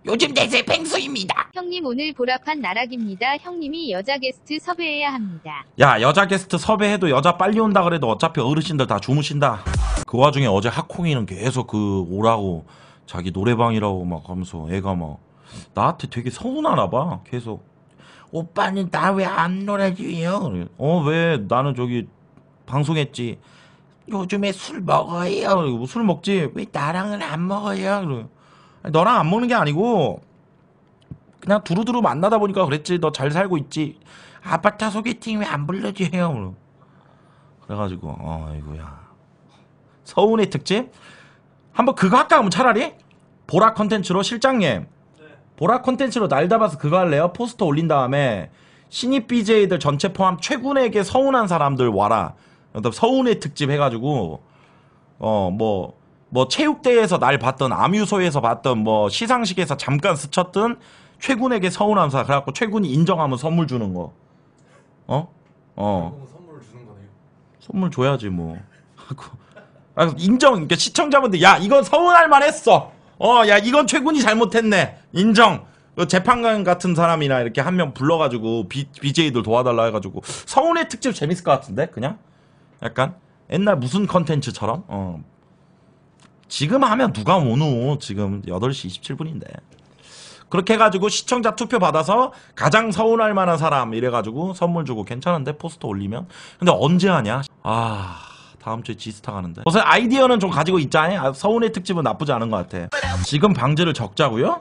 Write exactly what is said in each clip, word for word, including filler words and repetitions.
요즘 대세 펭수입니다. 형님 오늘 보라판 나락입니다. 형님이 여자 게스트 섭외해야 합니다. 야, 여자 게스트 섭외해도 여자 빨리 온다 그래도 어차피 어르신들 다 주무신다. 그 와중에 어제 하콩이는 계속 그 오라고 자기 노래방이라고 막 하면서 애가 막 나한테 되게 서운하나 봐. 계속 오빠는 나 왜 안 놀아줘요? 어, 왜? 나는 저기 방송했지. 요즘에 술 먹어요. 술 먹지. 왜 나랑은 안 먹어요? 너랑 안 먹는 게 아니고 그냥 두루두루 만나다 보니까 그랬지. 너 잘 살고 있지. 아바타 소개팅 왜 안 불러줘요? 그래가지고 어이구야 서운의 특집? 한번 그거 할까 하면 차라리? 보라 컨텐츠로 실장님 보라 콘텐츠로 날 잡아서 그거 할래요? 포스터 올린 다음에 신입 비제이들 전체 포함 최군에게 서운한 사람들 와라. 서운의 특집 해가지고 어 뭐 뭐 체육대회에서 날 봤던 암유소에서 봤던 뭐 시상식에서 잠깐 스쳤던 최군에게 서운한 사람 그래갖고 최군이 인정하면 선물 주는 거. 어? 어. 선물을 주는 거네요. 선물 줘야지 뭐. 아, 인정. 그러니까 시청자분들 야 이건 서운할 만했어. 어, 야, 이건 최군이 잘못했네. 인정. 재판관 같은 사람이나 이렇게 한 명 불러가지고 비, 비제이들 도와달라 해가지고 서운의 특집 재밌을 것 같은데 그냥 약간 옛날 무슨 컨텐츠처럼 어. 지금 하면 누가 오노. 지금 여덟 시 이십칠 분인데 그렇게 해가지고 시청자 투표 받아서 가장 서운할 만한 사람 이래가지고 선물 주고 괜찮은데 포스터 올리면. 근데 언제 하냐. 아 다음 주에 지스타 가는데. 우선 아이디어는 좀 가지고 있잖아요. 서운의 특집은 나쁘지 않은 것 같아. 지금 방제를 적자고요?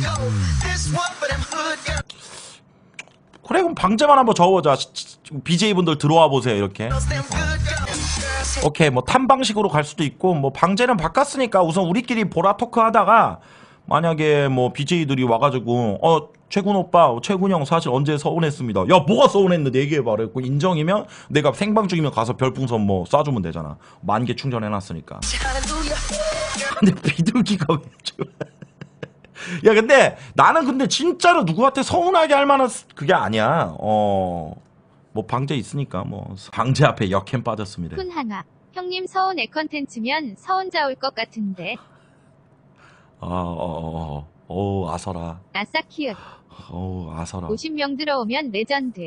그래 그럼 방제만 한번 적어보자. 비제이분들 들어와 보세요 이렇게. 어. 오케이 뭐 탐방식으로 갈 수도 있고 뭐 방제는 바꿨으니까 우선 우리끼리 보라 토크 하다가 만약에 뭐 비제이들이 와가지고 어 최군 오빠 최군 형 사실 언제 서운했습니다. 야 뭐가 서운했는데 얘기해봐. 그랬고 인정이면 내가 생방 중이면 가서 별풍선 뭐 쏴주면 되잖아. 만 개 충전해놨으니까. 근데 비둘기가 왜 좋아. 야 근데 나는 근데 진짜로 누구한테 서운하게 할 만한 그게 아니야. 어 뭐 방제 있으니까 뭐 방제 앞에 역캠 빠졌습니다. 쿤하나 형님 서운의 컨텐츠면 서운자 올 것 같은데. 아어어 어, 어, 아서라. 아싸 키읔. 어 아서라. 오십 명 들어오면 레전드.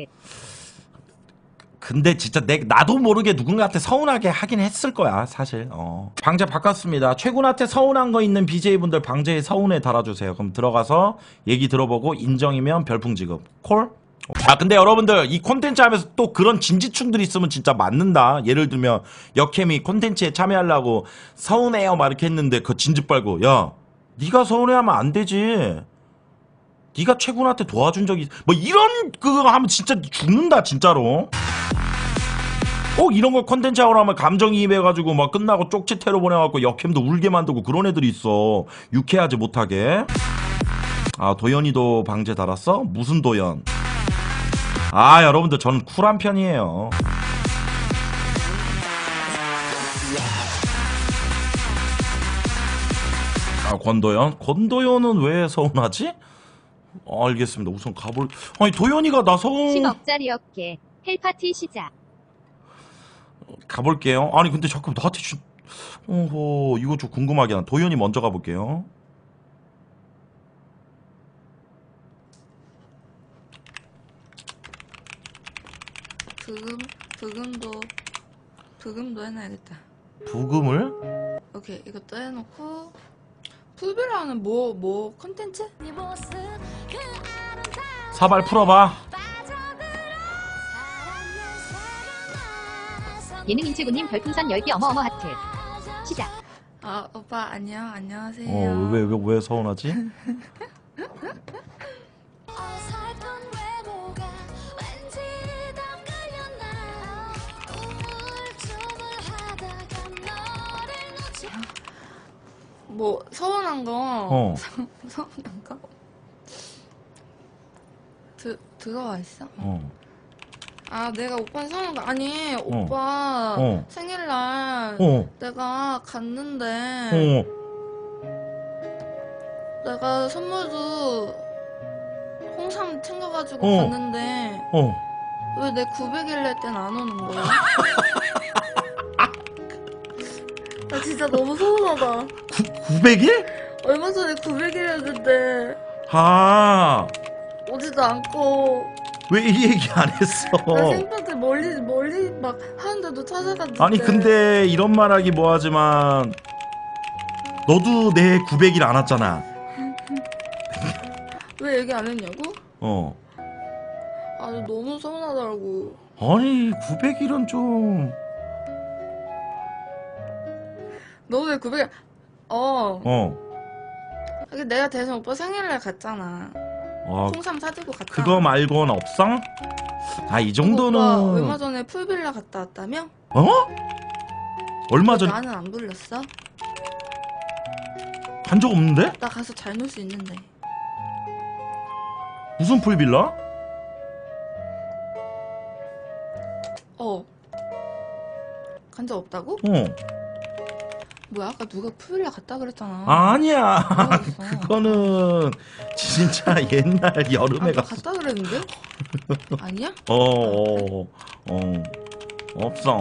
근데 진짜 내 나도 모르게 누군가한테 서운하게 하긴 했을 거야 사실. 어. 방제 바꿨습니다. 최군한테 서운한 거 있는 비제이분들 방제에 서운해 달아주세요. 그럼 들어가서 얘기 들어보고 인정이면 별풍 지급. 콜? 아 근데 여러분들 이 콘텐츠 하면서 또 그런 진지충들이 있으면 진짜 맞는다. 예를 들면 역캠이 콘텐츠에 참여하려고 서운해요 막 이렇게 했는데 그 진지 빨고 야 네가 서운해하면 안 되지. 네가 최군한테 도와준 적이 뭐 이런 그거 하면 진짜 죽는다 진짜로. 꼭 이런 걸 컨텐츠하고 하면 감정이입해가지고 막 끝나고 쪽지 테러 보내갖고 역캠도 울게 만들고 그런 애들이 있어. 유쾌하지 못하게. 아 도연이도 방제 달았어? 무슨 도연? 아 여러분들 저는 쿨한 편이에요. 아 권도연? 권도연은 왜 서운하지? 아, 알겠습니다. 우선 가볼. 아니 도연이가 나 서운. 십억짜리 어깨 헬파티 시작. 가볼게요. 아니 근데 잠깐 나한테 진. 어허 이거 좀 궁금하게 한. 도연이 먼저 가볼게요. 부금 부금도 부금도 해놔야겠다. 부금을? 오케이 이것도 해놓고 풀빌라는 뭐 뭐 컨텐츠? 사발 풀어봐. 예능 인체구님 별풍선 열 개 어머어머 하트. 시작. 아 오빠 안녕 안녕하세요. 어 왜 왜 왜 서운하지? 뭐 서운한 거. 어. 서운한 거? 드 들어와 있어? 어. 아 내가 오빠 서운한 거 아니 오빠 어. 생일날 어. 내가 갔는데 어. 내가 선물도 홍삼 챙겨가지고 어. 갔는데 어. 왜 내 구백일날 땐 안 오는 거야? 나 진짜 너무 서운하다. 구백 일? 얼마 전에 구백일이었는데 아, 오지도 않고 왜 이 얘기 안 했어? 나 생파한테 멀리 멀리 막 하는데도 찾아갔는데. 아니 근데 이런 말하기 뭐하지만 너도 내 구백 일 안 왔잖아. 왜 얘기 안 했냐고? 어. 아 너무 서운하더라고. 아니 구백 일은 좀. 너 왜 구백일? 어. 어. 하긴 내가 대선 오빠 생일날 갔잖아. 어. 통삼 사들고 갔다. 그거 말고는 없어? 아 이 정도는. 오빠 얼마 전에 풀빌라 갔다 왔다며? 어? 얼마 전 나는 안 불렀어? 간 적 없는데? 나 가서 잘 놀 수 있는데. 무슨 풀빌라? 어. 간 적 없다고? 어. 뭐야 아까 누가 풀빌라 갔다 그랬잖아. 아, 아니야. 모르겠어. 그거는 진짜 옛날 여름에 아까 갔어. 갔다 그랬는데? 아니야? 어, 어, 어. 없어.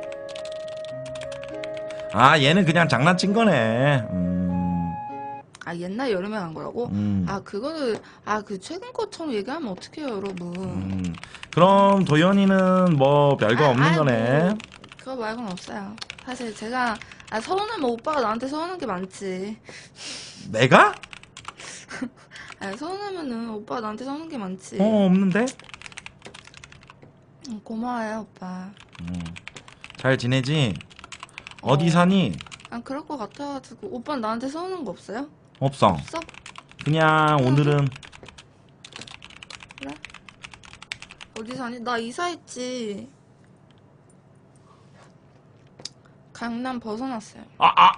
아, 얘는 그냥 장난친 거네. 음. 아 옛날 여름에 간 거라고? 음. 아 그거를 아 그 최근 것처럼 얘기하면 어떡해요 여러분. 음. 그럼 도현이는 뭐 별거 아, 없는 아이, 거네. 뭐, 그거 말고는 없어요. 사실 제가 아 서운하면 오빠가 나한테 서운한 게 많지. 내가? 아 서운하면은 오빠가 나한테 서운한 게 많지. 어, 없는데? 응, 고마워요 오빠. 음. 잘 지내지? 어디 어. 사니? 아 그럴 것 같아가지고 오빠는 나한테 서운한 거 없어요? 없어. 없어? 그냥 오늘은 그래? 어디 사니? 나 이사했지. 강남 벗어났어요. 아, 아.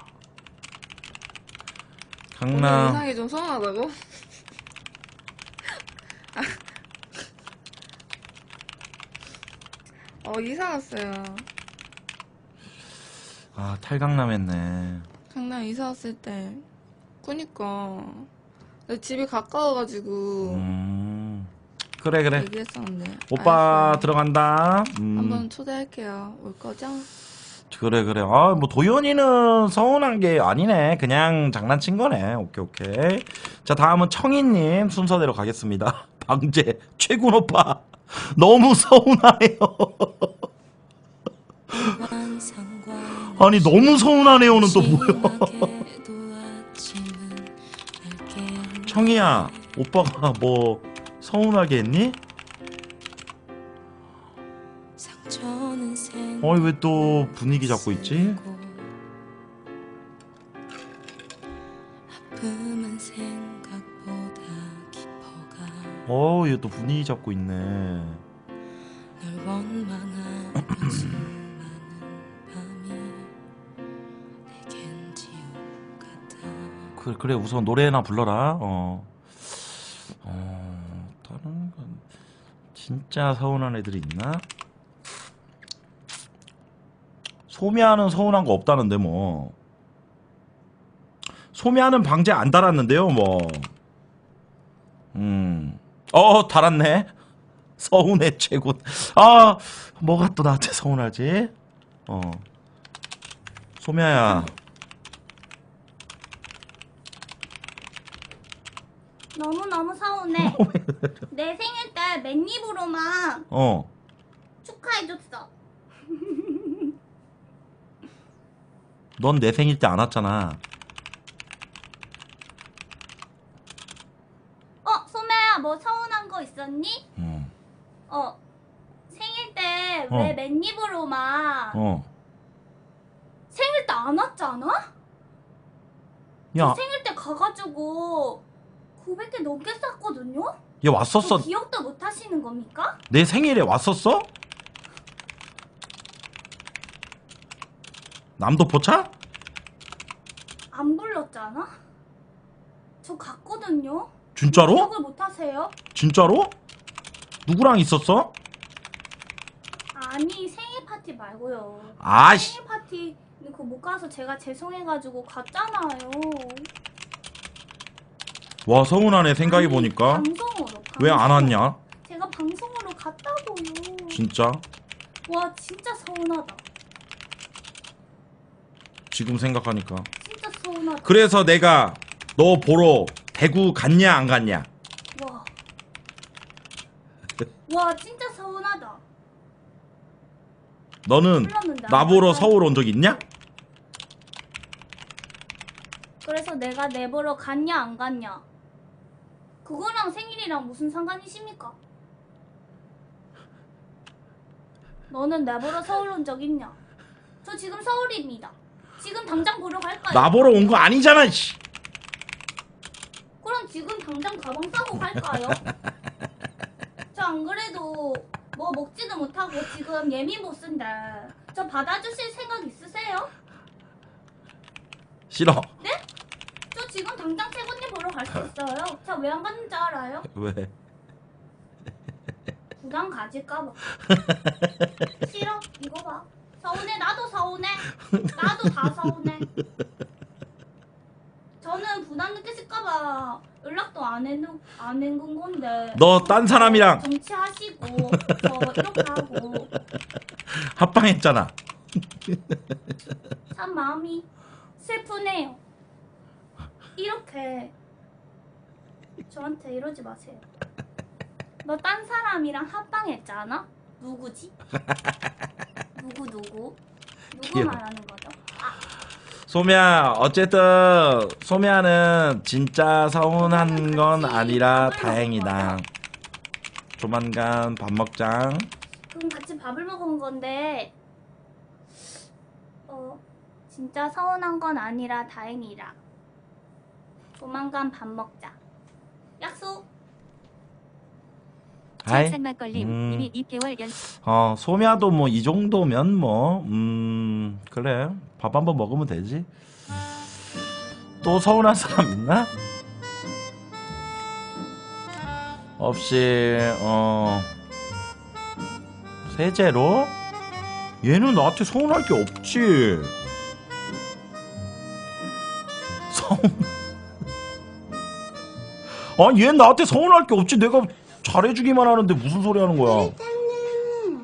오늘 강남. 이상이 좀 서운하다고? 어 이사 갔어요. 아, 탈강남 했네. 강남 이사 왔을 때. 그니까 내 집이 가까워가지고 음. 그래, 그래. 얘기했었는데. 오빠 알았어요. 들어간다. 음. 한번 초대할게요. 올 거죠? 그래, 그래. 아, 뭐 도현이는 서운한 게 아니네. 그냥 장난친 거네. 오케이, 오케이. 자, 다음은 청이님 순서대로 가겠습니다. 방제 최군 오빠 너무 서운하네요. 아니 너무 서운하네요는 또 뭐야? 청이야, 오빠가 뭐 서운하게 했니? 어이 왜 또 분위기 잡고 있지? 어, 얘 또 분위기 잡고 있네. 그래, 그래 우선 노래나 불러라. 어. 어, 다른 건 진짜 서운한 애들이 있나? 소미아는 서운한 거 없다는데 뭐. 소미아는 방제 안 달았는데요 뭐. 음. 어, 달았네. 서운해 최고. 아, 뭐가 또 나한테 서운하지? 어. 소미아야. 너무너무 서운해. 내 생일 때 맨입으로만 어. 축하해줬어. 넌 내 생일 때 안 왔잖아. 어, 소매야, 뭐 서운한 거 있었니? 어. 어, 생일 때 어. 왜 맨입으로만 어. 생일 때 안 왔잖아? 야, 저 생일 때 가가지고 구백 개 넘게 쌌거든요? 얘 왔었어. 그 기억도 못 하시는 겁니까? 내 생일에 왔었어? 남도 포차? 안 불렀잖아? 저 갔거든요? 진짜로? 기억을 못 하세요? 진짜로? 누구랑 있었어? 아니, 생일 파티 말고요. 아이씨. 생일 파티 그거 못 가서 제가 죄송해가지고 갔잖아요. 와, 서운하네 생각해 아니, 보니까. 방송으로. 왜 안 방송. 왔냐? 제가 방송으로 갔다고요. 진짜? 와 진짜 서운하다. 지금 생각하니까. 진짜 서운하다. 그래서 내가 너 보러 대구 갔냐 안 갔냐? 와. 와, 진짜 서운하다. 너는 불렀는데 안 나 보러 왔어? 서울 온 적 있냐? 그래서 내가 내보러 갔냐 안 갔냐? 그거랑 생일이랑 무슨 상관이십니까? 너는 내보러 서울 온 적 있냐? 저 지금 서울입니다. 지금 당장 보러 갈까요? 나 보러 온 거 아니잖아. 씨. 그럼 지금 당장 가방 싸고 갈까요? 저 안 그래도 뭐 먹지도 못하고 지금 예민 보스인데 저 받아주실 생각 있으세요? 싫어. 네? 저 지금 당장 최군님 보러 갈 수 있어요. 저 왜 안 갔는지 알아요? 왜? 부담 가질까봐. 싫어. 이거 봐. 서운해. 나도 서운해. 나도 다 서운해. 저는 부담 느끼실까봐 연락도 안 해놓 안 해놓은 건데. 너 딴 사람이랑 정치하시고 저 이렇게 하고 합방했잖아. 참 마음이 슬프네요. 이렇게 저한테 이러지 마세요. 너 딴 사람이랑 합방했잖아? 누구지? 누구 누구? 누구 귀여워. 말하는 거죠? 소미야, 어쨌든 소미야는 진짜 서운한 건 아니라 다행이다. 조만간 밥 먹자. 그럼 같이 밥을 먹은 건데 어 진짜 서운한 건 아니라 다행이라. 조만간 밥 먹자. 약속. 아이, 막걸림 음. 이미 이 개월 연 어, 소미야도 뭐 이 정도면 뭐, 음, 그래. 밥 한번 먹으면 되지. 또 서운한 사람 있나? 없이, 어, 세제로? 얘는 나한테 서운할 게 없지. 서운. 아니, 얘는 나한테 서운할 게 없지. 내가 잘해주기만 하는데 무슨 소리 하는 거야. 일단은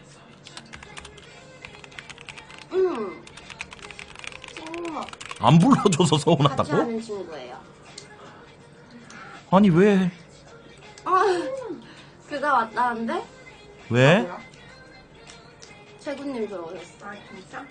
음 친구 안 불러줘서 같이 서운하다고? 하는 친구예요. 아니 왜? 아 그가 왔다는데? 왜? 최군님 들어오셨어. 아 진짜?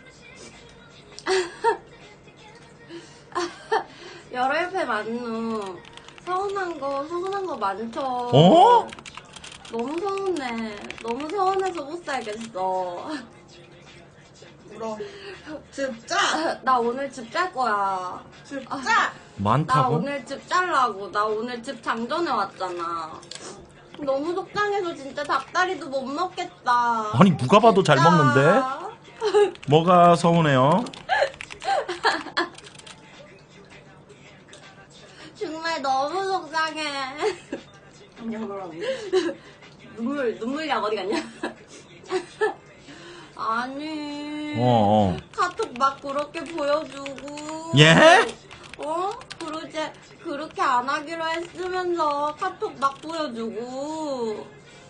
여러 옆에 많노. 서운한 거 서운한 거 많죠. 어? 너무 서운해. 너무 서운해서 못 살겠어. 울어. 집 짜! 나 오늘 집 짤 거야. 집 아, 짜! 나 많다고? 오늘 집 잘라고. 나 오늘 집 장전해 왔잖아. 너무 속상해서 진짜 닭다리도 못 먹겠다. 아니 누가 봐도 잘 진짜. 먹는데? 뭐가 서운해요? 정말 너무 속상해. 안녕 너라고. 눈물 눈물약 어디 갔냐? 아니. 어, 어. 카톡 막 그렇게 보여주고. 예? 어? 그러제 그렇게 안 하기로 했으면서 카톡 막 보여주고.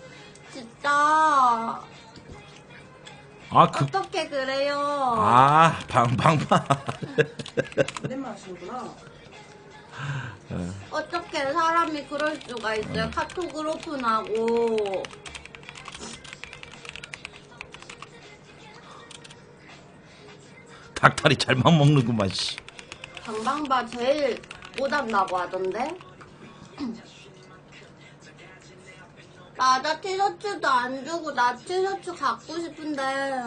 진짜 아, 그, 어떻게 그래요? 아, 방방방. 존댓말 하시는구나. 어떻게 사람이 그럴 수가 있어요? 카톡을 오픈하고. 닭다리 잘만 먹는구만, 씨. 방방바 제일 못한다고 하던데? 맞아, 티셔츠도 안 주고 나 티셔츠 갖고 싶은데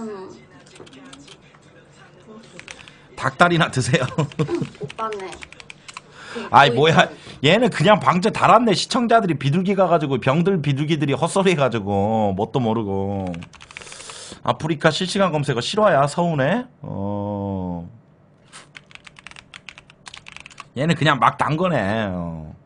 닭다리나 드세요. 오빠네. 아이, 뭐야. 얘는 그냥 방제 달았네. 시청자들이 비둘기 가가지고, 병들 비둘기들이 헛소리 해가지고, 뭣도 모르고. 아프리카 실시간 검색어 실화야, 서운해? 어. 얘는 그냥 막 단 거네. 어.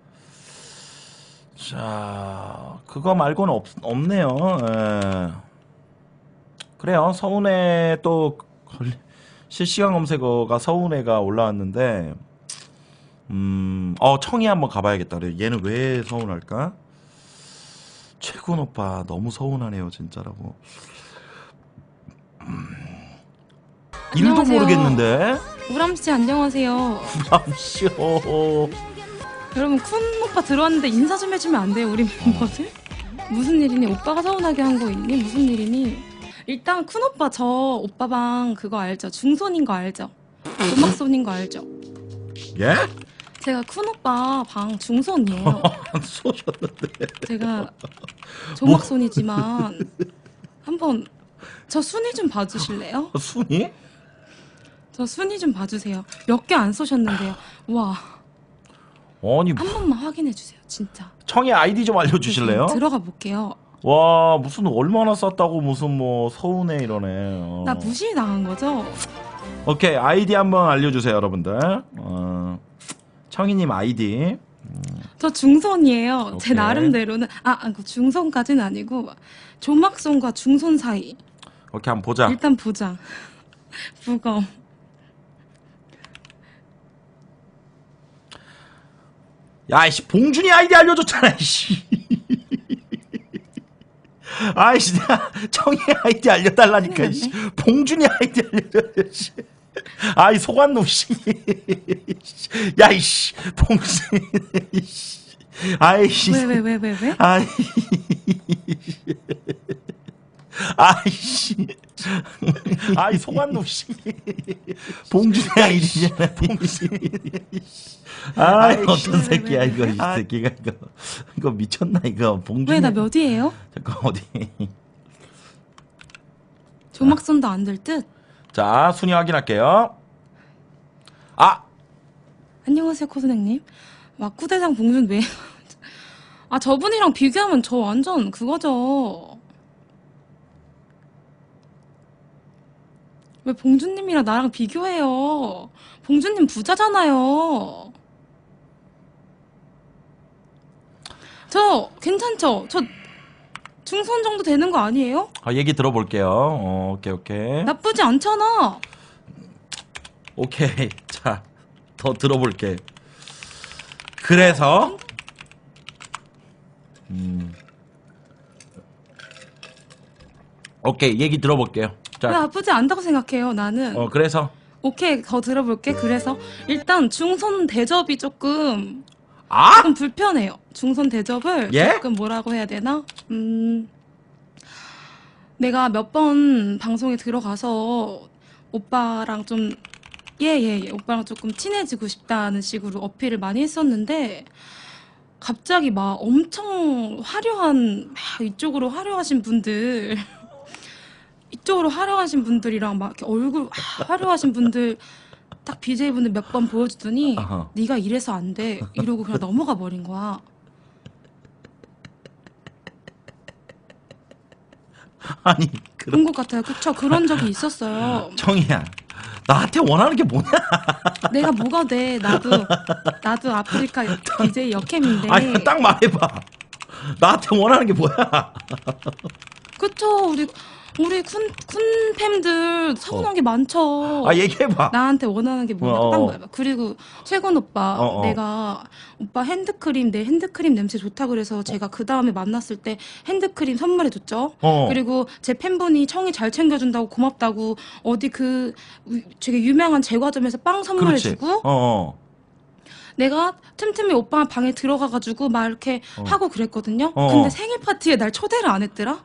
자, 그거 말고는 없, 없네요. 예. 그래요. 서운해 또, 걸리- 실시간 검색어가 서운해가 올라왔는데, 음, 어, 청이 한번 가봐야겠다. 그래. 얘는 왜 서운할까? 최군 오빠, 너무 서운하네요, 진짜라고. 음. 일도 안녕하세요. 모르겠는데. 우람씨 안녕하세요. 잠시요. 여러분 쿤 오빠 들어왔는데 인사 좀 해주면 안 돼요 우리 멤버들? 무슨 일이니? 오빠가 서운하게 한 거 있니? 무슨 일이니? 일단 쿤 오빠 저 오빠방 그거 알죠? 중손인 거 알죠? 조막손인 거 알죠? 예? 제가 쿤 오빠 방 중손이에요. 안 쏘셨는데. 제가 조막손이지만 한번 저 순위 좀 봐주실래요? 순이? 저 순위 좀 봐주세요. 몇 개 안 쏘셨는데요. 와, 아니 한 번만 확인해 주세요. 진짜. 청의 아이디 좀 알려주실래요? 들어가 볼게요. 와 무슨 얼마나 쌌다고 무슨 뭐 서운해 이러네. 어. 나 무시 당한 거죠? 오케이 아이디 한번 알려주세요 여러분들. 어, 청이님 아이디. 저 중손이에요. 제 오케이. 나름대로는 아, 아, 그 중손까지는 아니고 조막손과 중손 사이. 오케이 한번 보자. 일단 보자. 부검. 야이씨 봉준이 아이디 알려줬잖아 이씨. 아이씨 내가 청이 아이디 알려달라니까 이씨. 봉준이 아이디 알려줘야지. 아이 속았놈 씨. 야이씨 봉준이 이씨. 아이씨. 왜 왜 왜 왜 왜? 아이. 아이씨. 아이 속았놈 씨. 봉준이 아이디잖아 봉준이. 아 어떤 새끼야 이거 이 새끼가 이거 이거 미쳤나 이거 봉준이. 왜 나 몇이에요? 잠깐 어디. 조막손도 안 될 듯. 자 순위 확인할게요. 아 안녕하세요 코스넥님. 왁구대장 봉준 왜? 아 저분이랑 비교하면 저 완전 그거죠. 왜 봉준님이랑 나랑 비교해요? 봉준님 부자잖아요. 저 괜찮죠? 저 중손 정도 되는 거 아니에요? 아, 얘기 들어볼게요. 어, 오케이 오케이. 나쁘지 않잖아. 오케이 자 더 들어볼게. 그래서 음 오케이 얘기 들어볼게요. 왜 자 나쁘지 않다고 생각해요 나는. 어 그래서 오케이 더 들어볼게. 그래서 일단 중손 대접이 조금 아 조금 불편해요. 중손 대접을 예? 조금 뭐라고 해야 되나? 음, 내가 몇 번 방송에 들어가서 오빠랑 좀 예예예 예, 예, 오빠랑 조금 친해지고 싶다는 식으로 어필을 많이 했었는데 갑자기 막 엄청 화려한 막 이쪽으로 화려하신 분들 이쪽으로 화려하신 분들이랑 막 이렇게 얼굴 아, 화려하신 분들 딱 비제이분들 몇 번 보여주더니 어허. 네가 이래서 안 돼 이러고 그냥 넘어가 버린 거야. 아니 그런 그럼 것 같아요. 그쵸? 그런 적이 있었어요. 청이야 나한테 원하는 게 뭐냐? 내가 뭐가 돼? 나도 나도 아프리카 비제이 여캠인데. 아니 딱 말해봐. 나한테 원하는 게 뭐야? 그쵸? 우리 우리 쿤 쿤팸들 서운한 게 많죠. 아 얘기해봐. 나한테 원하는 게 뭐냐? 어, 딱 어. 말해봐. 그리고 최근 오빠 어, 어. 내가 오빠 핸드크림 내 핸드크림 냄새 좋다 그래서 제가 그 다음에 만났을 때 핸드크림 선물해줬죠. 어. 그리고 제 팬분이 청이 잘 챙겨준다고 고맙다고 어디 그 우- 되게 유명한 제과점에서 빵 그렇지. 선물해주고 어, 어. 내가 틈틈이 오빠 방에 들어가가지고 막 이렇게 어. 하고 그랬거든요. 어. 근데 생일 파티에 날 초대를 안 했더라.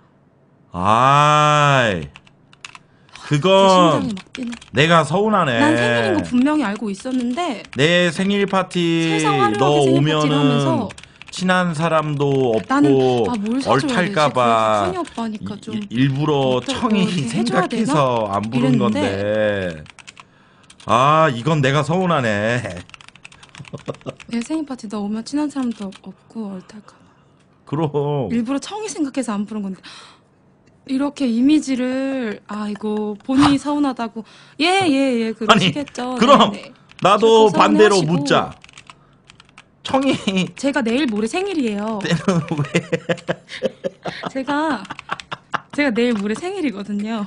아이 제 그건 심장이 막 뛰네. 내가 서운하네. 난 생일인 거 분명히 알고 있었는데 내 생일 파티 세상 화려하게 너 생일 파티를 오면은 하면서 친한 사람도 없고 나는 아 뭘 사줘야 되지? 얼탈까봐 쿤이 오빠니까 좀 이- 일부러 어떡- 청이 뭐 이렇게 해줘야 생각해서 안 부른 이랬는데. 건데 아 이건 내가 서운하네. 내 생일 파티 너 오면 친한 사람도 없고 얼탈까. 그럼 일부러 청이 생각해서 안 부른 건데 이렇게 이미지를 아이고 본인이 서운하다고 예예예 그러시겠죠. 그럼 네네. 나도 저도 반대로 서운해하시고. 묻자. 청이 제가 내일 모레 생일이에요. 때는 왜? 제가 제가 내일 모레 생일이거든요.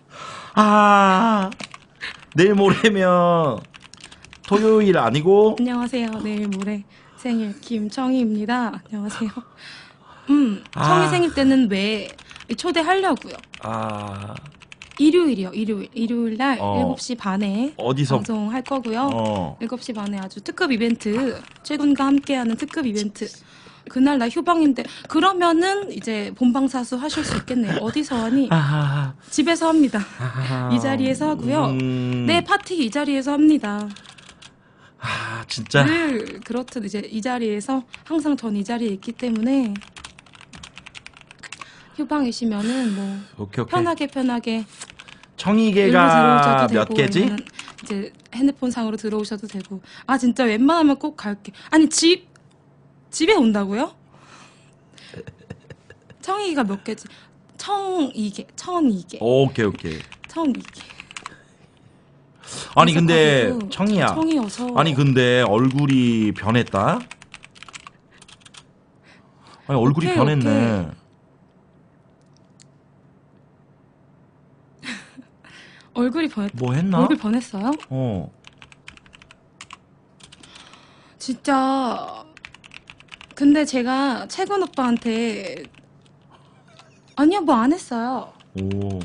아 내일 모레면 토요일 아니고 안녕하세요. 내일 모레 생일 김청희입니다. 안녕하세요. 음, 아. 청희 생일 때는 왜 초대하려고요. 아 일요일이요. 일요일. 일요일 날 어. 일곱 시 반에 어디서? 방송할 거고요. 어. 일곱 시 반에 아주 특급 이벤트, 최군과 함께하는 특급 이벤트. 그날 나 휴방인데 그러면은 이제 본방사수 하실 수 있겠네요. 어디서 하니? 아하. 집에서 합니다. 아하. 이 자리에서 하고요. 음. 네, 파티 이 자리에서 합니다. 아, 진짜. 늘 그렇듯 이제 이 자리에서 항상 전 이 자리에 있기 때문에 휴방이시면은 뭐 오케이, 오케이. 편하게 편하게 일로 청이개가 들어오셔도 몇 되고 개지? 아니면 이제 핸드폰 상으로 들어오셔도 되고. 아 진짜 웬만하면 꼭 갈게. 아니 집 집에 온다고요? 청이개가 몇 개지? 청이개, 천이개, 오케이, 오케이. 천이개. 아니 근데 그래서 청이야. 청이어서 아니 근데 얼굴이 변했다. 아니 얼굴이 오케이, 변했네. 오케이. 얼굴이 변했. 뭐 했나? 얼굴 변했어요? 어. 진짜. 근데 제가 채군 오빠한테 아니요 뭐 안 했어요. 오.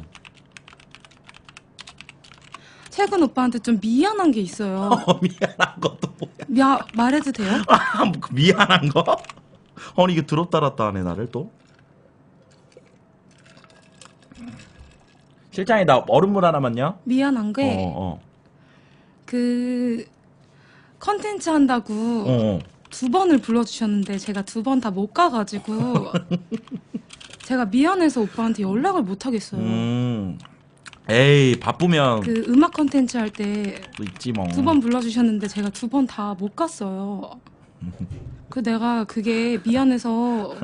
채군 오빠한테 좀 미안한 게 있어요. 미안한 것도 뭐야? 야 말해도 돼요? 아, 뭐 미안한 거? 아니 이게 들었다 놨다 하네 나를 또. 실장이 나 얼음물 하나만요. 미안한 게 어, 그 컨텐츠 한다고 어, 어. 두 번을 불러주셨는데 제가 두 번 다 못 가가지고 제가 미안해서 오빠한테 연락을 못 하겠어요. 음. 에이 바쁘면 그 음악 컨텐츠 할 때 또 있지 뭐. 두 번 불러주셨는데 제가 두 번 다 못 갔어요. 그 내가 그게 미안해서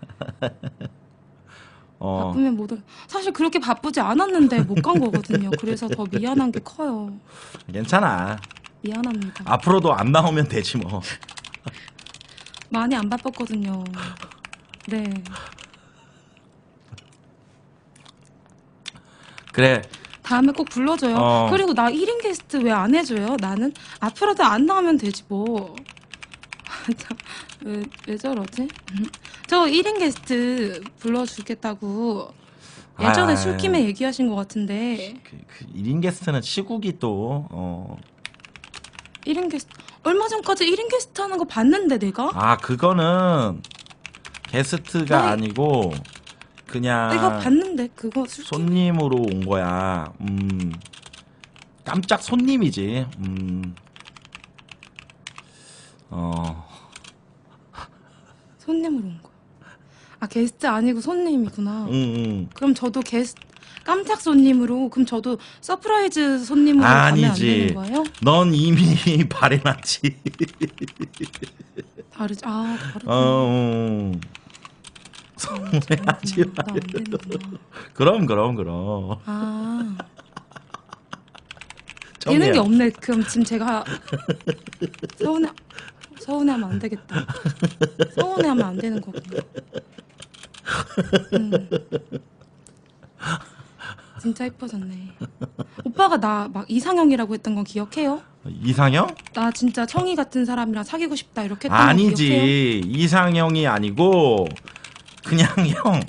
어. 바쁘면 못 올. 사실 그렇게 바쁘지 않았는데 못 간 거거든요. 그래서 더 미안한 게 커요. 괜찮아. 미안합니다. 앞으로도 안 나오면 되지 뭐. 많이 안 바빴거든요. 네. 그래. 다음에 꼭 불러줘요. 어. 그리고 나 일 인 게스트 왜 안 해줘요? 나는 앞으로도 안 나오면 되지 뭐. 참, 왜, 왜 저러지? 저 일 인 게스트 불러주겠다고 예전에 아. 술김에 얘기하신 것 같은데 그, 그 일 인 게스트는 시국이 또 어. 일 인 게스트 얼마 전까지 일 인 게스트 하는 거 봤는데 내가? 아 그거는 게스트가 아니, 아니고 그냥 내가 봤는데 그거 술김 손님으로 온 거야. 음. 깜짝 손님이지. 음. 어. 손님으로 온 거야. 아 게스트 아니고 손님이구나. 응, 응. 그럼 저도 게스트 깜짝 손님으로 그럼 저도 서프라이즈 손님으로 가면 안 아니지. 되는 거예요? 넌 이미 발해놨지. 다르지. 아 다르구나. 어. 음. 서운해하지 아, 나안 말고. 되는구나. 그럼 그럼 그럼. 아 정리야. 되는 게 없네. 그럼 지금 제가 서운해 서운해하면 안 되겠다. 서운해하면 안 되는 거구나. 음. 진짜 예뻐졌네. 오빠가 나 막 이상형이라고 했던 건 기억해요? 이상형? 나 진짜 청이 같은 사람이랑 사귀고 싶다 이렇게 했던 거 기억해요? 아니지. 이상형이 아니고 그냥 형.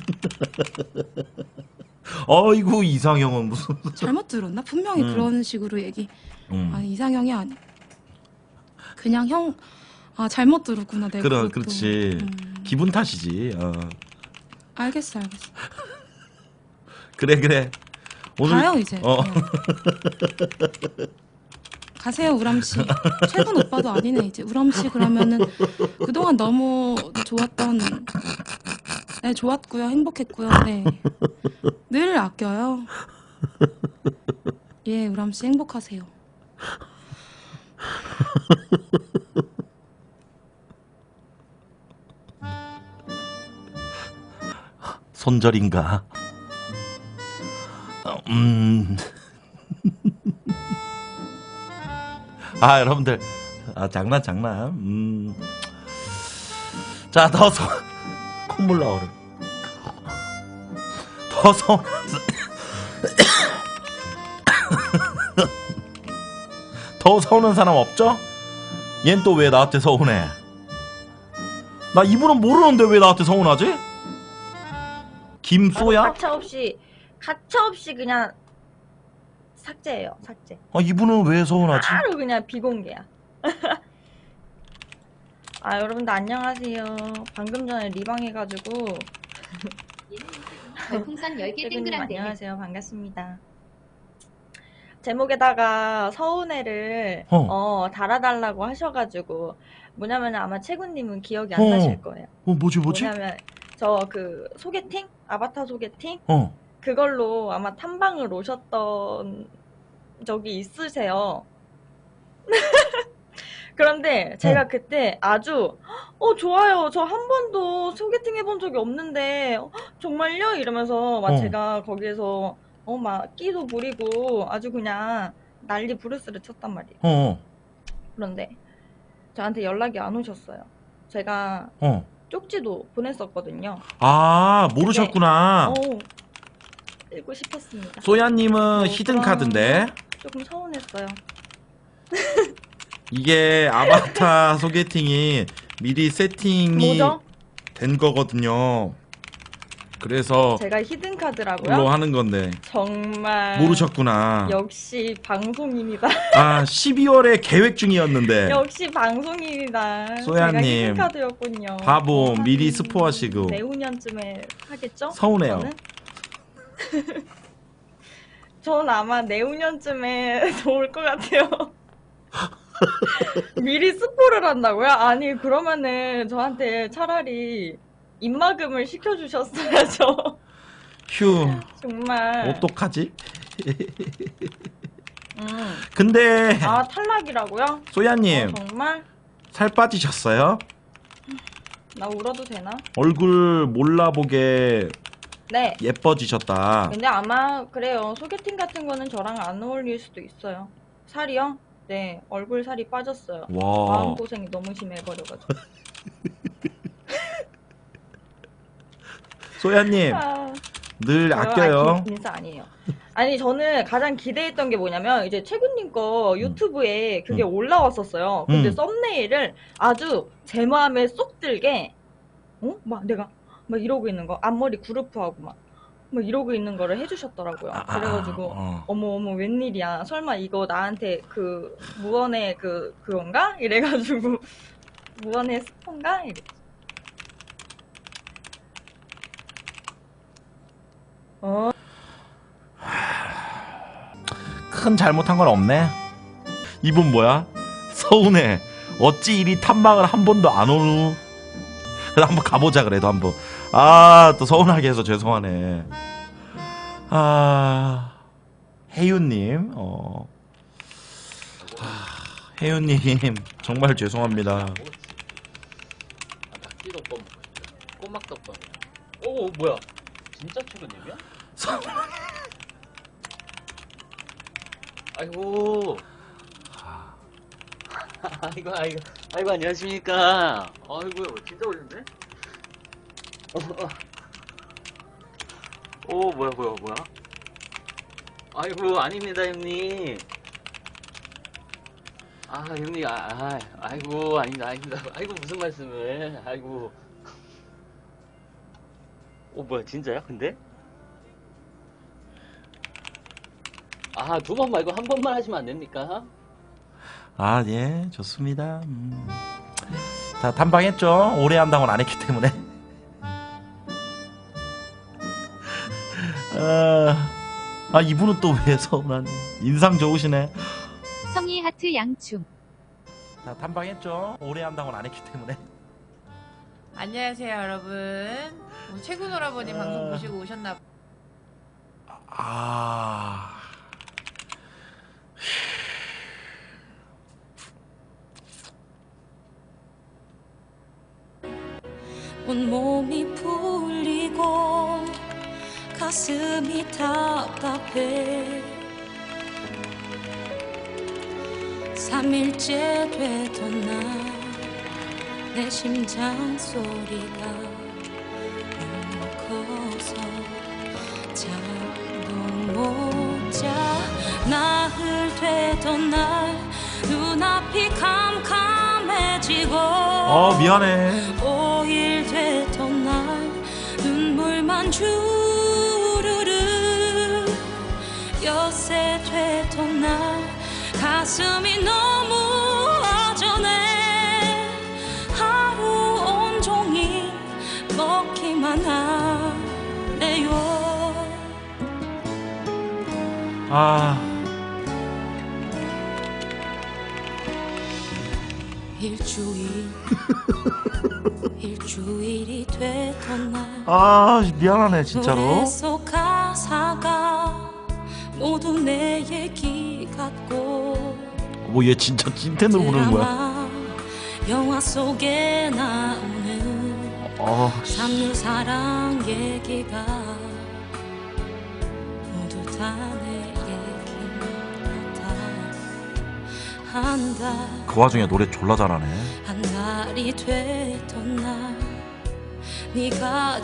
어이구 이상형은 무슨? 잘못 들었나? 분명히 음. 그런 식으로 얘기. 음. 아니 이상형이 아니. 그냥 형. 아 잘못 들었구나 내가. 그럼 그것도. 그렇지. 음. 기분 탓이지. 어. 알겠어 알겠어. 그래 그래. 가요 이제. 어. 네. 가세요 우람 씨. 최근 오빠도 아니네 이제. 우람 씨 그러면은 그동안 너무 좋았던. 네 좋았고요 행복했고요. 네. 늘 아껴요. 예 우람 씨 행복하세요. 손절인가? 어, 음. 아 여러분들 아 장난 장난. 음. 자 더 서 콧물 나오네. 더 서. 더 서우는 사람 없죠? 얜 또 왜 나한테 서운해? 나 이분은 모르는데 왜 나한테 서운하지? 김소야? 가차 없이 가차없이 그냥 삭제예요. 삭제. 아 이분은 왜 서운하지? 바로 그냥 비공개야. 아 여러분들 안녕하세요. 방금 전에 리방 해가지고 별풍선 열 개 최근님 땡글한데. 안녕하세요. 반갑습니다. 제목에다가 서운해를 어. 어, 달아달라고 하셔가지고 뭐냐면 아마 채군님은 기억이 안 어. 나실 거예요. 어 뭐지 뭐지? 뭐냐면 저 그 소개팅? 아바타 소개팅? 어. 그걸로 아마 탐방을 오셨던 적이 있으세요. 그런데 제가 어. 그때 아주 어 좋아요. 저 한 번도 소개팅 해본 적이 없는데 어, 정말요? 이러면서 막 어. 제가 거기에서 어 막 끼도 부리고 아주 그냥 난리 부르스를 쳤단 말이에요. 어. 그런데 저한테 연락이 안 오셨어요. 제가 어. 쪽지도 보냈었거든요. 아 모르셨구나. 어, 읽고 싶었습니다. 소야님은 어, 히든 그럼 카드인데 조금 서운했어요. 이게 아바타 소개팅이 미리 세팅이 뭐죠? 된 거거든요. 그래서 제가 히든 카드라고요? 물로 하는 건데 정말 모르셨구나. 역시 방송인이다. 아 십이월에 계획 중이었는데 역시 방송인이다. 소야님, 제가 히든 카드였군요. 바보 어, 미리 한 스포하시고 내후년쯤에 하겠죠? 서운해요. 저는? 전 아마 내후년쯤에 올 것 같아요. 미리 스포를 한다고요? 아니 그러면은 저한테 차라리 입막음을 시켜주셨어야죠. 휴 정말. 어떡하지? 음. 근데 아 탈락이라고요? 소야님 어, 정말? 살 빠지셨어요? 나 울어도 되나? 얼굴 몰라보게 네. 예뻐지셨다. 근데 아마 그래요. 소개팅 같은 거는 저랑 안 어울릴 수도 있어요. 살이요? 네. 얼굴 살이 빠졌어요. 와 마음고생이 너무 심해버려가지고. 소야님 아, 늘 저요? 아껴요. 아, 기- 인사 아니에요. 아니 저는 가장 기대했던 게 뭐냐면 이제 최군님 거 유튜브에 그게 음. 올라왔었어요. 근데 음. 썸네일을 아주 제 마음에 쏙 들게 어? 막 내가 막 이러고 있는 거 앞머리 그루프하고 막, 막 이러고 있는 거를 해주셨더라고요. 아, 아, 그래가지고 어. 어머 어머 웬일이야. 설마 이거 나한테 그 무언의 그 그건가? 이래가지고 무언의 스폰가? 이래. 어. 큰 잘못한 건 없네. 이분 뭐야? 서운해. 어찌 이리 탐방을 한 번도 안 오누? 그래 한번 가보자 그래도 한번. 아 또 서운하게 해서 죄송하네. 아 혜윤님, 어 아, 혜윤님 정말 죄송합니다. 아, 낙지덮밥 먹고 싶다. 꼬막덮밥이야. 오, 뭐야? 진짜 최근님이야? 서- 아이고. 아이고, 아이고, 아이고, 안녕하십니까. 아이고, 진짜 오셨네? 오, 뭐야, 뭐야, 뭐야? 아이고, 아닙니다, 형님. 아, 형님, 아, 아, 아이고, 아닙니다, 아닙니다. 아이고, 무슨 말씀을. 아이고. 오, 뭐야, 진짜야, 근데? 아, 두 번 말고 한 번만 하시면 안 됩니까? 아, 예, 좋습니다. 음. 자, 탐방했죠? 오래 한다고는 안 했기 때문에. 아, 아, 이분은 또 왜 서운하니? 인상 좋으시네. 성이 하트 양충. 자, 탐방했죠? 오래 한다고는 안 했기 때문에. 안녕하세요 여러분. 뭐 최군 오라버니 아. 방송 보시고 오셨나? 아. 온몸이 풀리고 가슴이 답답해 삼일째 되던 날 내 심장 소리가 너무 커서 잠도 못 자 나흘 되던 날 눈앞이 캄캄해지고 어, 미안해. 오일 되던 날 눈물만 주르르 밤새 되던 날 가슴이 너무 허전해 하루 온종일 먹기만 하네요. 아 일주일 일주일이 되던 날 아 미안하네 진짜로. 노래 속 가사가 모두 내 얘기 같고 뭐 얘 진짜 찐텐으로 부르는 거야. 드라마 영화 속에 나오는 아 삼류 사랑 얘기가 모두 다 내 얘기 같아. 한 달 그 와중에 노래 졸라 잘하네. 한 달이 되던 날 네가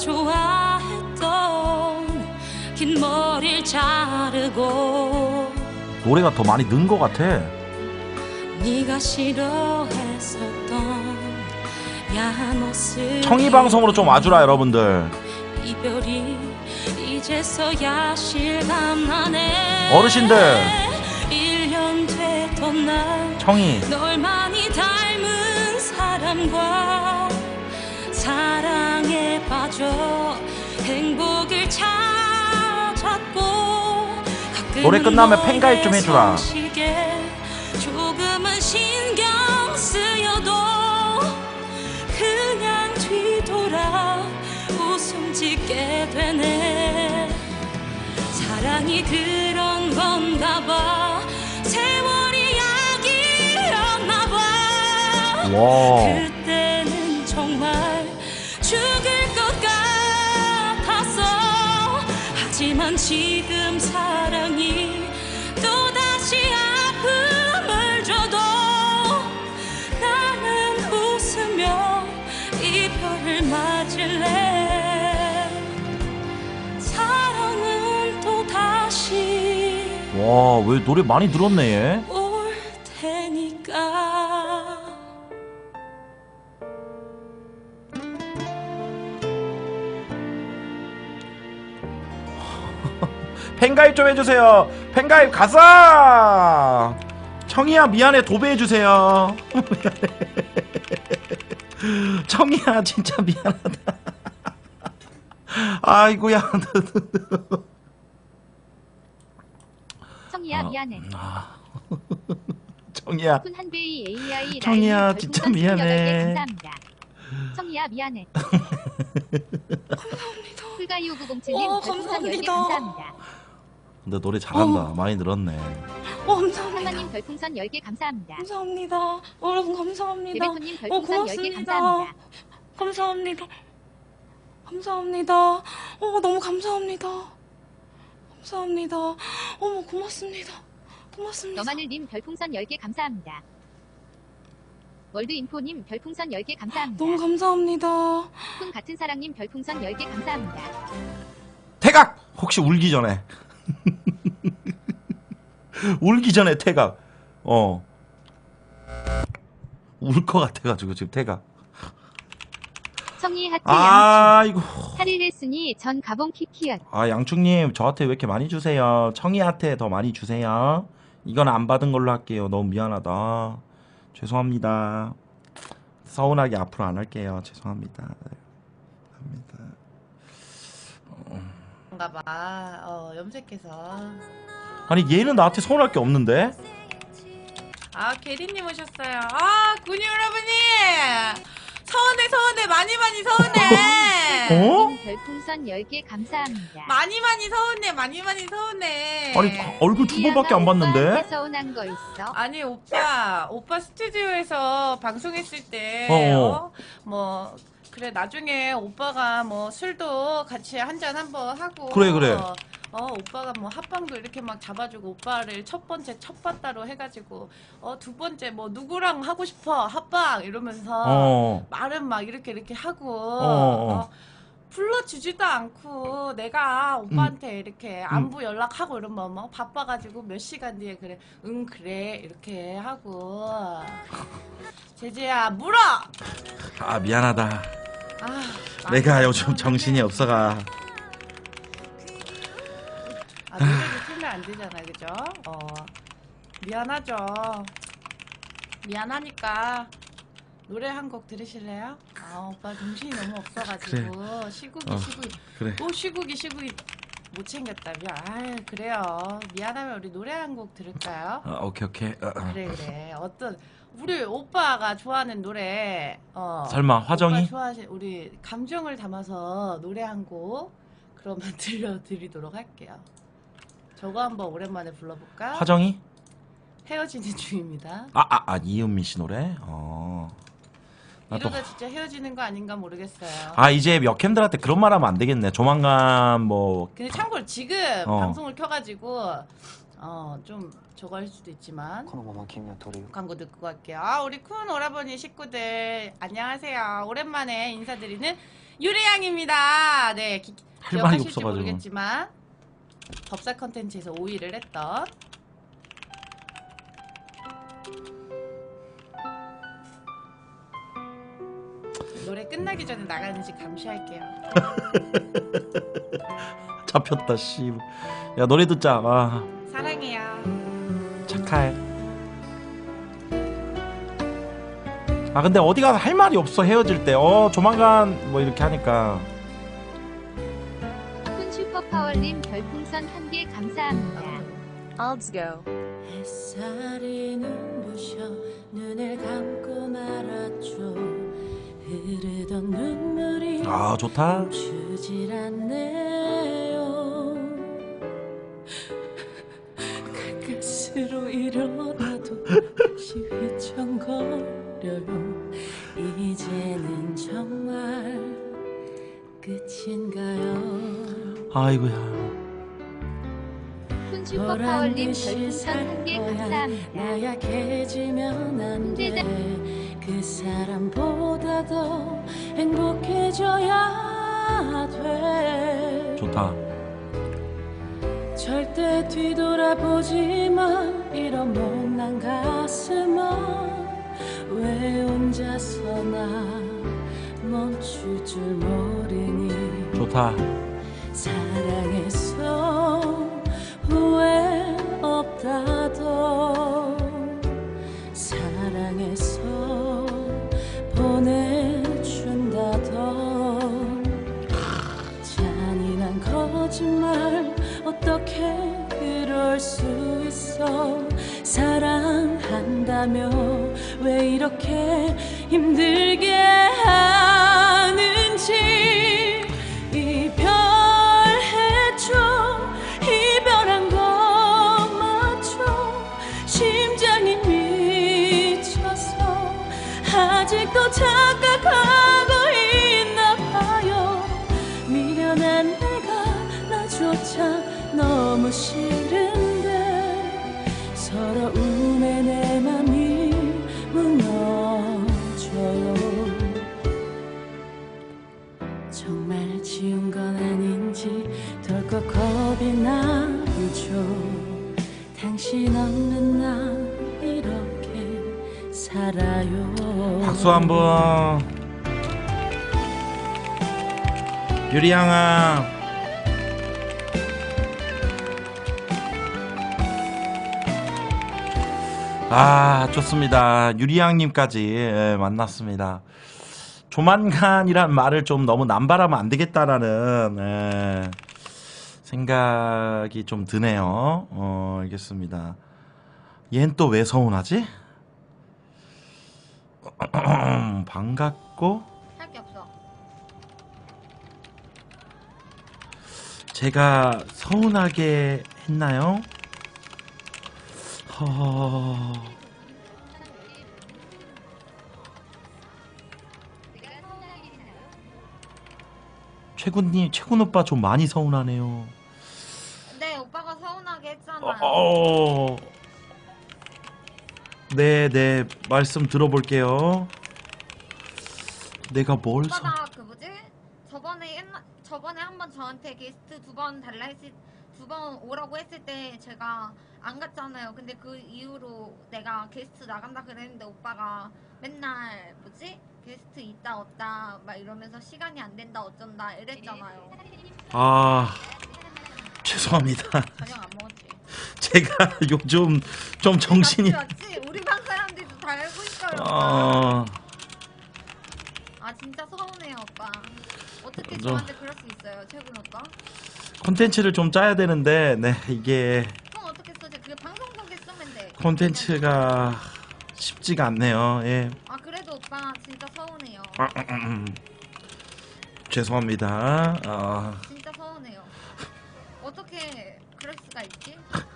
좋아했던 긴 머리를 자르고 노래가 더 많이 는 거 같아. 네가 싫어했었던 야한 옷을 청이 방송으로 좀 와주라 여러분들. 이별이 이제서야 실감나네. 어르신들 일 년 되던 날 청이 널 많이 닮은 사람과 사랑에 빠져 행복을 찾았고 노래 끝나면 팬가입 좀 해주라. 조금은 신경 쓰여도 그냥 뒤돌아 웃음 짓게 되네. 사랑이 그런 건가 봐. 세월이 약이었나 봐. 와. 그때는 정말 죽을 것 같았어. 하지만 지금 사랑이 또다시 아픔을 줘도 나는 웃으며 이별을 맞을래. 사랑은 또다시 와, 왜 노래 많이 늘었네 얘. 올 테니까. 팬가입 좀 해주세요. 팬가입 가자. 청이야 미안해 도배해주세요. 청이야 진짜 미안하다. 아이고야. 청이야 어, 미안해. 아. 청이야. 쿤 한베이 에이아이 청이야, 라이브 진짜 별풍선 미안해. 스물여덟 개 감사합니다. 청이야 미안해. 감사합니다. 풀가이 오구공칠님 어, 별풍선 열 개 감사합니다. 감사합니다. 근데 노래 잘한다. 어. 많이 늘었네. 어, 감사합니다. 한마님 별풍선 열 개 감사합니다. 감사합니다. 어, 여러분 감사합니다. 베베코님 어, 별풍선 열 개 고맙습니다. 감사합니다. 감사합니다. 감사합니다. 어, 너무 감사합니다. 감사합니다. 어머, 고맙습니다. 고맙습니다. 너마늘님 별풍선 열 개 감사합니다. 월드인포님 별풍선 열 개 감사합니다. 너무 감사합니다. 쿤 같은 사랑님 별풍선 열 개 감사합니다. 태각! 혹시 울기 전에. 울기 전에 태각. 어. 울 것 같아가지고 지금 태각. 청이 하트 아, 이거. 양충. 팔 일 했으니 전 가봉 키키엇. 아, 양충님, 저한테 왜 이렇게 많이 주세요? 청이한테 더 많이 주세요. 이건 안 받은 걸로 할게요. 너무 미안하다. 죄송합니다. 서운하게 앞으로 안 할게요. 죄송합니다. 합니다. 뭔가 봐. 어, 염색해서. 아니, 얘는 나한테 서운할 게 없는데? 아, 게리님 오셨어요. 아, 군이 여러분이! 서운해, 서운해. 많이, 많이 서운해. 어? 님 별풍선 열 개 감사합니다. 많이, 많이 서운해. 많이, 많이 서운해. 아니, 얼굴 두 번밖에 안 봤는데? 오빠한테 서운한 거 있어? 아니, 오빠. 오빠 스튜디오에서 방송했을 때, 어. 어? 뭐, 그래, 나중에 오빠가 뭐 술도 같이 한잔 한번 하고. 그래, 그래. 어, 오빠가 뭐 합방도 이렇게 막 잡아주고 오빠를 첫 번째 첫 봤다로 해가지고 어, 두 번째 뭐 누구랑 하고 싶어 합방 이러면서 어. 말은 막 이렇게 이렇게 하고 어. 어, 불러주지도 않고 내가 오빠한테 이렇게 안부 연락하고 이러면 뭐 바빠가지고 몇 시간 뒤에 그래 응 그래 이렇게 하고 제재야 물어. 아, 미안하다. 아, 내가 요즘 정신이 없어가. 아, 노래도 틀려 안 되잖아요, 그죠? 어, 미안하죠. 미안하니까 노래 한 곡 들으실래요? 아, 오빠 정신이 너무 없어가지고 그래. 시국이 어, 시국이 그래. 또 시국이 시국이 못 챙겼다. 미안. 아, 그래요. 미안하면 우리 노래 한 곡 들을까요? 아, 오케이 오케이. 어, 어. 그래 그래. 어떤 우리 오빠가 좋아하는 노래. 어. 설마 화정이? 오빠 좋아하시 우리 감정을 담아서 노래 한 곡 그러면 들려드리도록 할게요. 저거 한번 오랜만에 불러볼까? 화정이? 헤어지는 중입니다. 아, 아, 아 이은미 씨 노래? 어. 나 또- 이러다 진짜 헤어지는 거 아닌가 모르겠어요. 아, 이제 역캠들한테 그런 말 하면 안 되겠네. 조만간 뭐 근데 참고로 지금 어. 방송을 켜가지고 어 좀 저거 할 수도 있지만 광고 듣고 갈게요. 아, 우리 쿤 오라버니 식구들 안녕하세요. 오랜만에 인사드리는 유리양입니다. 네, 기, 할 말이 기억하실지 없어가지고. 모르겠지만 법사 컨텐츠에서 오 위를 했던 노래 끝나기 전에 나가는지 감시할게요. 잡혔다 씨. 야, 노래 듣자. 아, 사랑해요. 착해. 아, 근데 어디 가서 할 말이 없어. 헤어질 때. 어, 조만간 뭐 이렇게 하니까. 쿤 슈퍼파월님 별풍선 한 개 감사합니다. Let's go. 햇살이 눈부셔 눈을 감고 말았죠. 흐르던 눈물이 아, 좋다. 멈추질 않네요. 가까스로 일어나도 다시 휘청거려요. 이제는 정말 끝인가요? 아이고야. 쿤 슈퍼파월님 별풍선 한 개 감사합니다. 나약해지면 안 돼. 그 사람보다 더 행복해져야 돼. 좋다. 절대 뒤돌아보지 마. 이런 못난 가슴아 왜 혼자서 나 멈출 줄 모르니. 좋다. 사랑해서 후회 없다도 사랑해서 보내준다던 잔인한 거짓말 어떻게 그럴 수 있어. 사랑한다며 왜 이렇게 힘들게 하는지. 이별했죠. 이별한 거 맞죠. 심장이 미쳐서 아직도 착각하고 있나 봐요. 미련한 내가 나조차 너무 싫은데 서러움에 내 맘이 무너져요. 정말 지운 건 아닌지 덜컥 겁이 나죠. 당신 없는 나 이렇게 살아요. 박수 한번. 유리양아. 아, 좋습니다. 유리양님까지 예, 만났습니다. 조만간이란 말을 좀 너무 남발하면 안 되겠다라는 예, 생각이 좀 드네요. 어, 알겠습니다. 얜 또 왜 서운하지? 반갑고 할 게 없어. 제가 서운하게 했나요? 허... 최군님, 최군 오빠 좀 많이 서운하네요. 네, 오빠가 서운하게 했잖아. 어... 네, 네, 말씀 들어볼게요. 내가 뭘 서... 오빠가 그 뭐지? 저번에 옛날 저번에 한 번 저한테 게스트 두 번 달라 했을 두 번 오라고 했을 때 제가 안 갔잖아요. 근데 그 이후로 내가 게스트 나간다 그랬는데 오빠가 맨날 뭐지? 게스트 있다 없다 막 이러면서 시간이 안 된다 어쩐다 이랬잖아요. 아... 죄송합니다. 저녁 안 먹었지? 제가 요즘 좀 정신이 맞지 맞지? 우리 방 사람들도 다 알고 있어요. 어... 아 진짜 서운해요 오빠. 어떻게 좀- 저한테 그럴 수 있어요 최군 오빠? 콘텐츠를 좀 짜야 되는데 네 이게 그럼 어떻게 써? 그 방송국에 쓰면 돼. 콘텐츠가 쉽지가 않네요. 예. 아 그래도 오빠 진짜 서운해요. 아, 음, 음, 음. 죄송합니다. 아, 진짜 서운해요. 어떻게 그럴 수가 있지?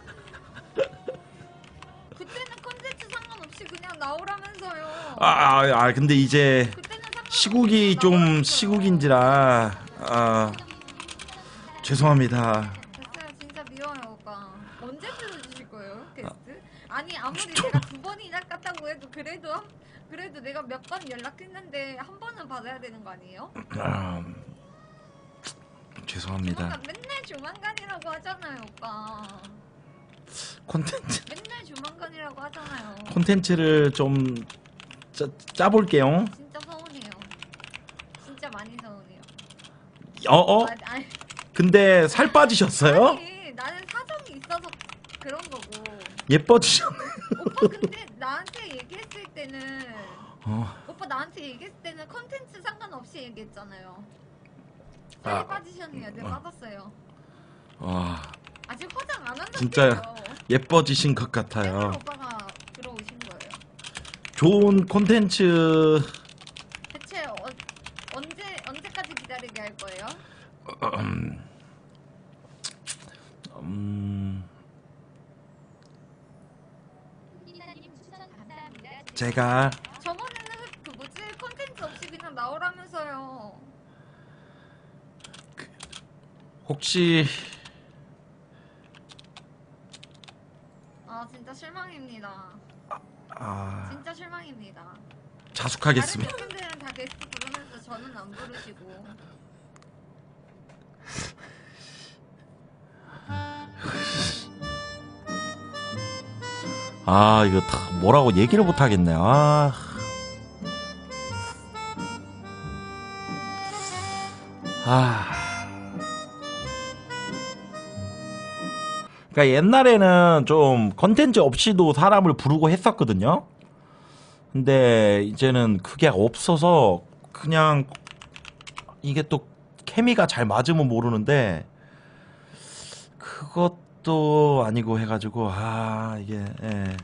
그때는 컨텐츠 상관없이 그냥 나오라면서요. 아, 아, 아, 근데 이제 그때는 상관없이 시국이 그냥 좀 나오라면서요. 시국인지라 아, 죄송합니다. 됐어요. 진짜 미워요 오빠. 언제 들어주실 거예요 게스트? 아니 아무리 내가 두 번이나 깠다고 해도 그래도 한, 그래도 내가 몇 번 연락했는데 한 번은 받아야 되는 거 아니에요? 아, 죄송합니다. 조만간 맨날 조만간이라고 하잖아요 오빠. 콘텐츠 맨날 조만간이라고 하잖아요. 콘텐츠를 좀 짜, 짜볼게요. 진짜 서운해요. 진짜 많이 서운해요. 어, 어? 아, 아니, 근데 살 빠지셨어요? 아니 나는 사정이 있어서 그런 거고. 예뻐지셨네. 오빠 근데 나한테 얘기했을 때는 어, 오빠 나한테 얘기했을 때는 컨텐츠 상관없이 얘기했잖아요. 살이 아, 빠지셨네요. 네 어. 받았어요. 와, 아직 화장 안 한 진짜 상태예요. 예뻐지신 것 오늘 같아요. 오빠가 들어오신 거예요. 좋은 콘텐츠 대체 어, 언제 언제까지 기다리게 할 거예요? 음, 음, 제가 저번에는 그 뭐지 컨텐츠 없이 그냥 나오라면서요. 혹시 아 진짜 실망입니다. 아, 진짜 실망입니다. 자숙하겠습니다. 다른 팀들은 다 게스트 부르면서 저는 안 부르시고. 아, 이거 다 뭐라고 얘기를 못 하겠네. 아. 아. 그러니까 옛날에는 좀 컨텐츠 없이도 사람을 부르고 했었거든요. 근데 이제는 그게 없어서 그냥 이게 또 케미가 잘 맞으면 모르는데 그것도 아니고 해가지고 아 이게 예.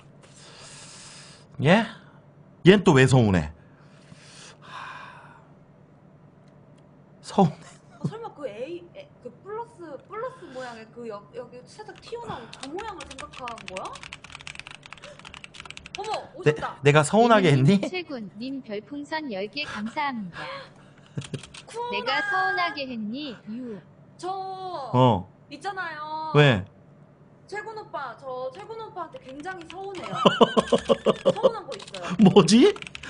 예? 얜 또 왜 서운해? 서운해. 아, 설마 그 A, 에, 그 플러스 플러스 모양의 그 여, 여기 살짝 튀어나온 저 모양을 생각한 거야? 어머 내, 오셨다. 내가 서운하게 했니? 최군님 별풍선 열 개 감사합니다. 내가 서운하게 했니? 유. 저 어. 있잖아요. 왜? 최군 오빠 저 최군 오빠한테 굉장히 서운해요. 서운한 거 있어요. 뭐지?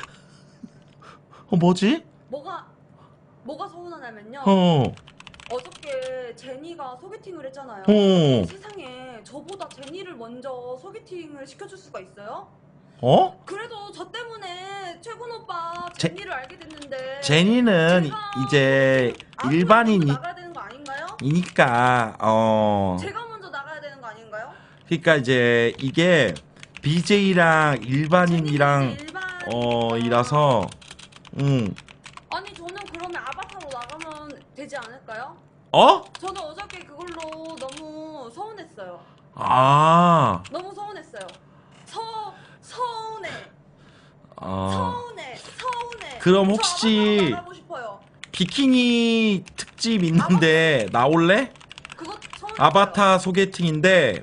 어 뭐지? 뭐가 뭐가 서운하냐면요. 어. 어저께 제니가 소개팅을 했잖아요. 어. 세상에 저보다 제니를 먼저 소개팅을 시켜줄 수가 있어요? 어? 그래도 저 때문에 최군 오빠 제- 제니를 알게 됐는데 제니는 제가 이제 아무나 일반인이 먼저 나가야 되는 거 아닌가요? 이니까 어 제가 먼저 나가야 되는 거 아닌가요? 그러니까 이제 이게 비제이랑 일반인이랑 이제 일반 어 이라서 음 아니 저는 그러면 아바타로 나가면 되지 않을까요? 어? 저는 어저께 그걸로 너무 서운했어요. 아, 너무 서운했어요. 서 서운해. 어 서운해. 서운해. 그럼 저 혹시 아바타로 나가고 싶어요. 비키니 특집 있는데 나올래? 그거 서운했어요. 아바타 소개팅인데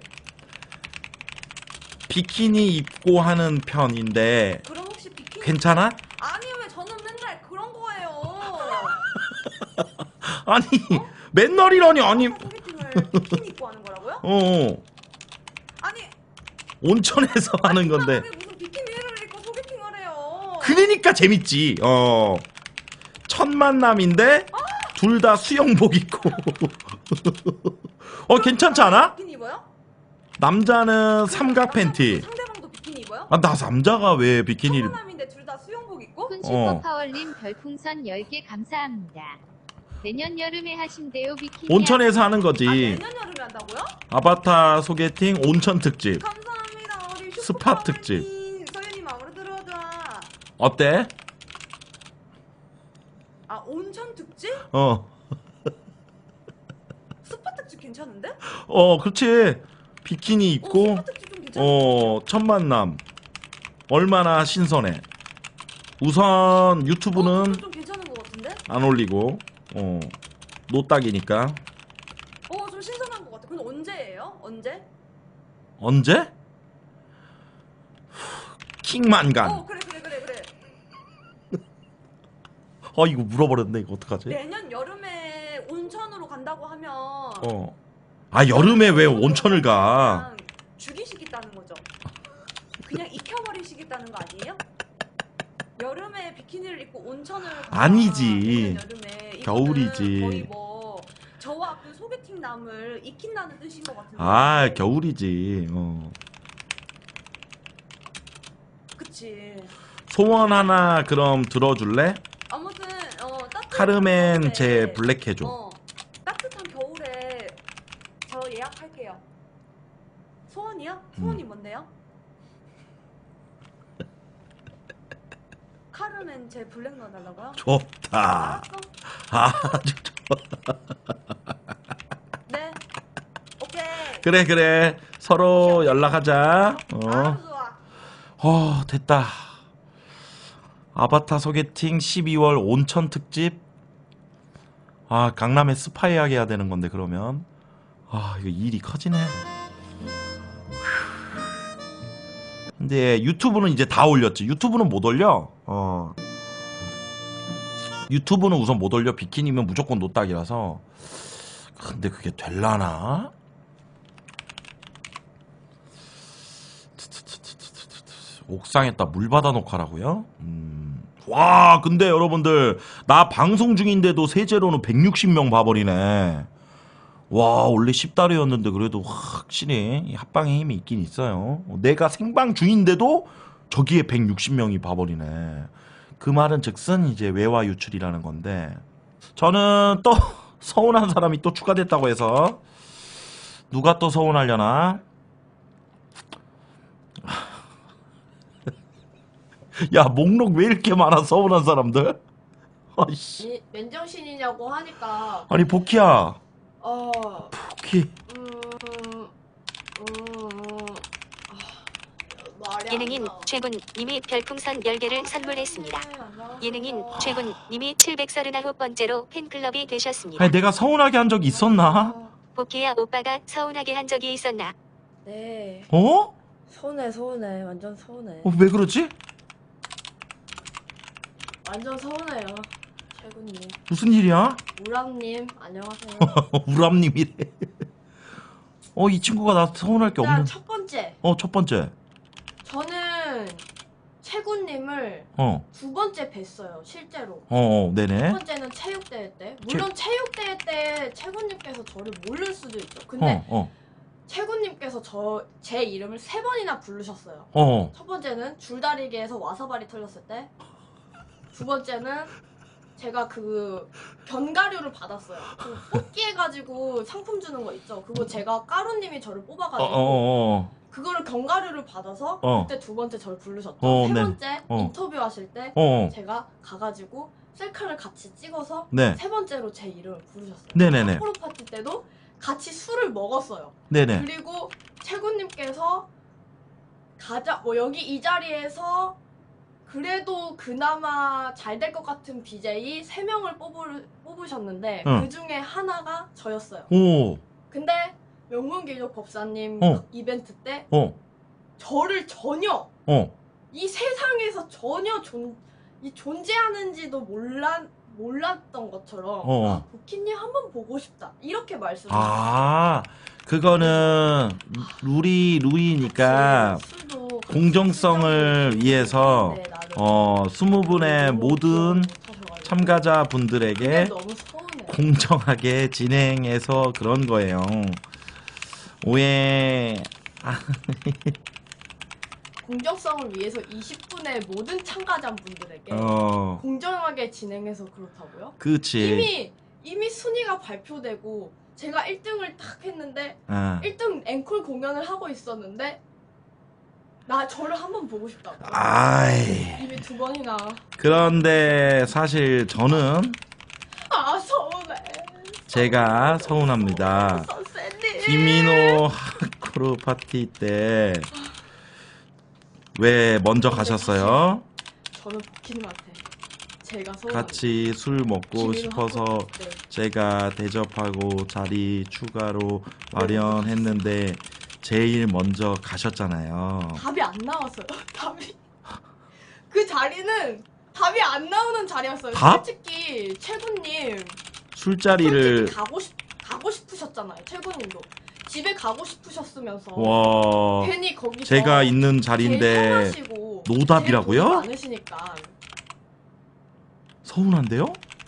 비키니 입고 하는 편인데 그럼 혹시 비키니 괜찮아? 아니 왜 저는 맨날 그런 거예요. 아니 맨날이라니 아니 아바타 소개팅을 비키니 입고 하는 거라고요? 어 아니 온천에서 하는 건데 그게 무슨 비키니를 입고 소개팅을 해요. 그러니까 재밌지. 어. 첫 만남인데 둘 다 수영복 입고. 어 괜찮지 않아? 비키니 입어요? 남자는 삼각 팬티. 상대방도 비키니 입어요? 아 나 남자가 왜 비키니를? 남인데 둘 다 수영복 입고? 쿤 어. 슈퍼파월님 별풍선 열 개 감사합니다. 내년 여름에 하신대요 비키니. 온천에서 하는 거지. 아, 내년 여름에 한다고요? 아바타 소개팅 온천 특집. 감사합니다. 우리 스파 특집. 서윤이 마음으로 들어오자. 어때? 아 온천 특집? 어. 스파 특집 괜찮은데? 어, 그렇지. 비키니 어, 입고 스파 특집 좀 괜찮은 어, 첫 만남. 얼마나 신선해. 우선 유튜브는 좀 괜찮은 것 같은데? 안 올리고 어. 노딱이니까. 어 좀 신선한 것 같아. 근데 언제예요? 언제? 언제? 킹만간. 어 그래 그래 그래 그래. 어, 이거 물어버렸네. 이거 어떡하지? 내년 여름에 온천으로 간다고 하면 어. 아, 여름에 왜 온천을 가? 그냥 죽이시겠다는 거죠. 그냥 익혀버리시겠다는 거 아니에요? 여름에 비키니를 입고 온천을 간다. 아니지. 내년 여름에 이거는 겨울이지. 거의 뭐 저와 그 소개팅 남을 익힌다는 뜻인 것 같은데. 아, 겨울이지. 어. 그치. 소원 하나 그럼 들어줄래? 아무튼 어 따뜻한 카르멘 겨울에, 제 블랙 해줘. 어, 따뜻한 겨울에 저 예약할게요. 소원이요? 소원이 음. 뭔데요? 카르멘 제 블랙 넣어달라고요? 좋다. 아주 좋아. 네. 오케이. 그래, 그래. 서로 연락하자. 어. 아주 좋아. 어, 됐다. 아바타 소개팅 십이월 온천 특집. 아, 강남에 스파 예약해야 되는 건데 그러면. 아, 이거 일이 커지네. 근데 유튜브는 이제 다 올렸지. 유튜브는 못 올려. 어. 유튜브는 우선 못 올려. 비키니면 무조건 노딱이라서. 근데 그게 될라나? 옥상에다 물 받아놓고 하라고요? 음. 와, 근데 여러분들 나 방송 중인데도 세제로는 백육십 명 봐버리네. 와, 원래 십 달러였는데 그래도 확실히 이 합방의 힘이 있긴 있어요. 내가 생방 중인데도 저기에 백육십 명이 봐버리네. 그 말은 즉슨 이제 외화 유출이라는 건데, 저는 또 서운한 사람이 또 추가됐다고 해서 누가 또 서운하려나? 야, 목록 왜 이렇게 많아, 서운한 사람들? 아이씨. 아니, 맨정신이냐고 하니까 아니, 복희야. 어... 복희. 음... 음... 아, 말이 안 예능인 나와. 최군님이 별풍선 열 개를 선물했습니다. 예능인 최군님이 칠백삼십구 번째로 팬클럽이 되셨습니다. 아니, 내가 서운하게 한 적이 있었나? 복희야, 오빠가 서운하게 한 적이 있었나? 네. 어? 서운해 서운해 완전 서운해. 어, 왜 그러지? 완전 서운해요. 최군님. 무슨 일이야? 우람님 안녕하세요. 우람님이래. 어, 이 친구가 나 서운할 게 일단 없는. 첫 번째 어, 첫 번째. 저는 최군님을 어, 두 번째 뵀어요 실제로. 어, 어, 네네. 첫 번째는 체육대회 때. 물론 체육대회 때 최군님께서 저를 모를 수도 있죠. 근데 어, 어, 최군님께서 저 제 이름을 세 번이나 부르셨어요. 어. 첫 번째는 줄다리기에서 와사발이 털렸을 때. 두 번째는 제가 그 견과류를 받았어요. 그 뽑기 해가지고 상품 주는 거 있죠. 그거 제가 까루님이 저를 어, 뽑아가지고 어, 어, 그거를 견과류를 받아서 어. 그때 두 번째 저를 부르셨죠. 어, 세 네. 번째 어. 인터뷰 하실 때 어. 제가 가가지고 셀카를 같이 찍어서 네. 세 번째로 제 이름을 부르셨어요. 네네네. 삿포로 파티 때도 같이 술을 먹었어요. 네네. 그리고 최군님께서 가자 뭐 여기 이 자리에서 그래도 그나마 잘 될 것 같은 비제이 세 명을 뽑을, 뽑으셨는데 응. 그 중에 하나가 저였어요. 오, 근데 명문기족 법사님 어. 이벤트 때 어, 저를 전혀 어. 이 세상에서 전혀 존, 이 존재하는지도 몰라, 몰랐던 것처럼 어. 아, 보키님 한번 보고 싶다 이렇게 말씀을 아, 그거는 루리 루이니까 공정성을 위해서 어 스무 분의 모든 참가자 분들에게 공정하게 진행해서 그런 거예요. 오해. 아. 공정성을 위해서 이십 분의 모든 참가자분들에게 어. 공정하게 진행해서 그렇다고요? 그치. 이미 이미 순위가 발표되고 제가 일 등을 딱 했는데 아. 일 등 앵콜 공연을 하고 있었는데 나 저를 한번 보고 싶다고. 아이. 이미 두 번이나. 그런데 사실 저는 아 서운해. 제가 서운합니다. 김민호 하쿠르 파티 때 왜 먼저 가셨어요? 저는 보키님한테 제가 서운. 같이 술 먹고 김민호 싶어서 하쿠르, 네. 제가 대접하고 자리 추가로 마련했는데 제일 먼저 가셨잖아요. 답이 안 나왔어요. 답이 그 자리는 답이 안 나오는 자리였어요. 답? 솔직히 최군님 술자리를 솔직히 가고 싶 가고 싶으셨잖아요. 최군님도 집에 가고 싶으셨으면서 와 괜히 거기서 제가 있는 제일 자리인데 편하시고 제일 노답이라고요? 돈이 많으시니까 서운한데요?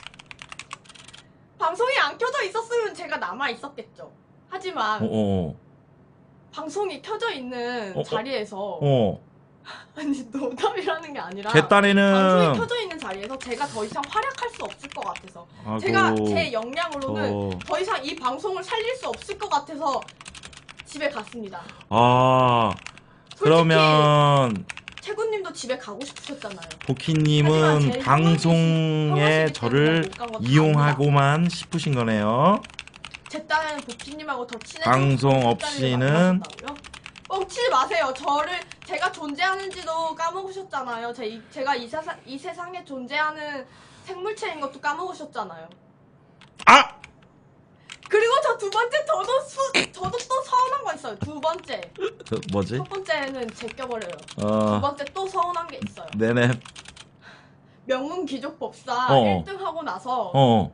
방송이 안 켜져 있었으면 제가 남아 있었겠죠. 하지만 어, 어, 방송이 켜져 있는 어, 어. 자리에서 어. 아니 노답이라는 게 아니라 제 딴에는 방송이 켜져 있는 자리에서 제가 더 이상 활약할 수 없을 것 같아서 아이고, 제가 제 역량으로는 어. 더 이상 이 방송을 살릴 수 없을 것 같아서 집에 갔습니다. 아 그러면 최군님도 집에 가고 싶으셨잖아요. 하지만 보키님은 제일 방송에 저를 못간건 이용하고만 싶으신 거네요. 제 딴에는 보키님하고 더 친해지고 방송 제 딴을 없이는 만나셨다고요? 뻥치지 마세요. 저를 제가 존재하는지도 까먹으셨잖아요. 제, 이- 제가 이, 세상, 이 세상에 존재하는 생물체인 것도 까먹으셨잖아요. 아! 그리고 저 두 번째 저도 수, 저도 또 서운한 거 있어요. 두 번째. 그, 뭐지? 첫 번째는 제껴버려요. 어. 두 번째 또 서운한 게 있어요. 네네. 명문 귀족 법사 어. 일 등 하고 나서 어.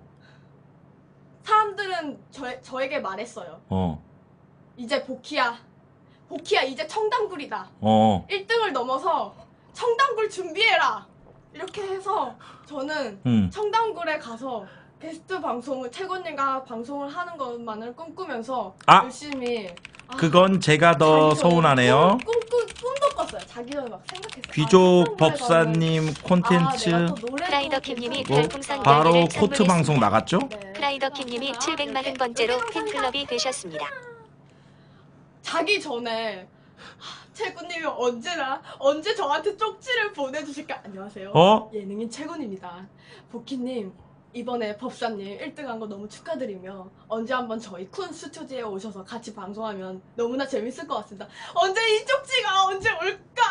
사람들은 저, 저에게 말했어요. 어. 이제 복희야. 복희야 이제 청담굴이다. 어. 일 등을 넘어서 청담굴 준비해라. 이렇게 해서 저는 음. 청담굴에 가서 게스트 방송을 최군님과 방송을 하는 것만을 꿈꾸면서 아! 열심히 아, 그건 제가 더 자기 전에 서운하네요. 꿈, 꿈, 꿈도 꿨어요. 자기 전에 막 생각했어요. 귀족 아, 법사님 콘텐츠 아, 내가 또 노래도 크라이더킴님이 뭐 별풍선 바로 열 개를 코트 선물했습니다. 방송 나갔죠? 크라이더킴님이 칠백사십 번째로 팬클럽이 되셨습니다. 자기 전에 하, 최군님이 언제나 언제 저한테 쪽지를 보내주실까. 안녕하세요. 어? 예능인 최군입니다. 보키님 이번에 법사님 일 등 한 거 너무 축하드리며 언제 한번 저희 쿤 스튜디오에 오셔서 같이 방송하면 너무나 재밌을 것 같습니다. 언제 이 쪽지가 언제 올까?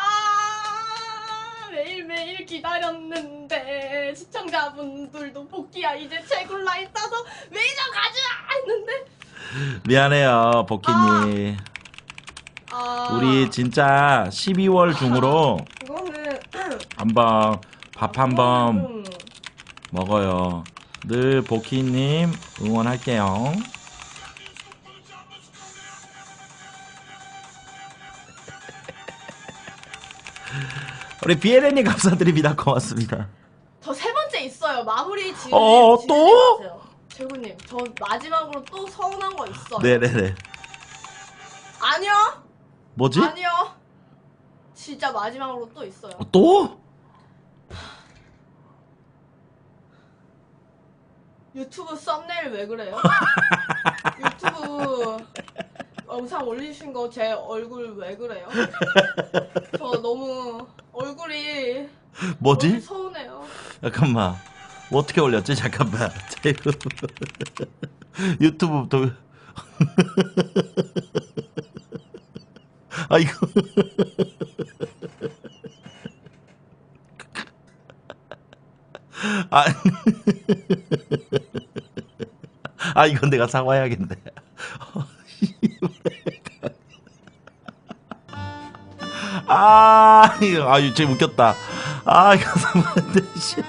매일매일 기다렸는데 시청자분들도 복귀야 이제 최군 라인 따서 메이저 가자 했는데 미안해요, 보키님. 아 우리 진짜 십이월 중으로 이거는 한번 밥 한번 음, 먹어요. 늘 보키님 응원할게요. 우리 비에렌님 감사드립니다. 고맙습니다. 저 세 번째 있어요. 마무리 지으 어, 또? 최군님 저 마지막으로 또 서운한 거 있어요. 네네네. 아니요. 뭐지? 아니요. 진짜 마지막으로 또 있어요. 어, 또? 유튜브 썸네일 왜 그래요? 유튜브 영상 올리신 거 제 얼굴 왜 그래요? 저 너무 얼굴이 뭐지? 너무 서운해요. 잠깐만. 뭐 어떻게 올렸지? 잠깐만. 유튜브부터. 아, 이거. 아, 아, 이건 내가 사과해야겠네. 아, 이거, 아, 이거 진짜 웃겼다. 아, 이거 사과한데, 씨.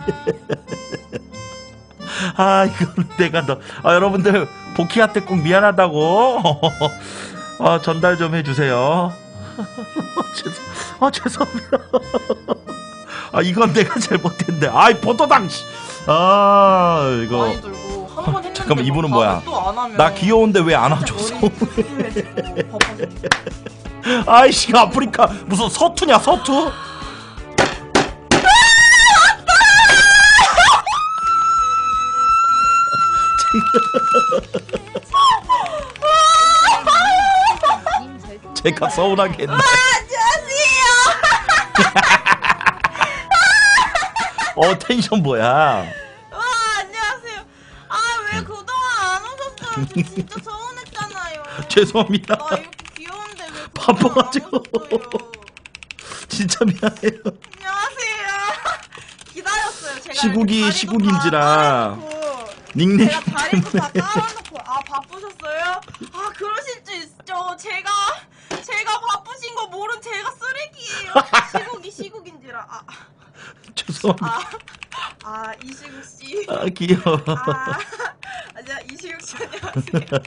아, 이거 내가 너, 아, 여러분들, 복희한테 꼭 미안하다고. 아, 전달 좀 해주세요. 죄송, 아, 죄송합니다. 아, 이건 내가 잘못했네. 아이, 포도당, 씨. 아, 이거. 많이 들고 한 번 했는데 잠깐만, 이분은 막 뭐야? 또 안 하면 나 귀여운데 왜 안 와줬어? 머리 법하죠. 아이씨, 아프리카 무슨 서투냐, 서투? 제가 서운하게 했네. 어 텐션 뭐야? 와 안녕하세요. 아 왜 그동안 안 오셨어요? 저 진짜 서운했잖아요. 죄송합니다. 나 이렇게 귀여운데 왜 바빠가지고. 진짜 미안해요. 안녕하세요. 기다렸어요. 제가 시국이 이렇게 시국인지라 다리도 다 닉네임 제가 다리도 다 깔아놓고 아 바쁘셨어요? 아 그러실 수 있죠. 제가 제가 바쁘신 거 모른 제가 쓰레기예요. 시국이 시국인지라 아, 죄송합니다. 아, 아 이시국 씨. 아 귀여워. 아, 아니야 이시국 씨 안녕하세요.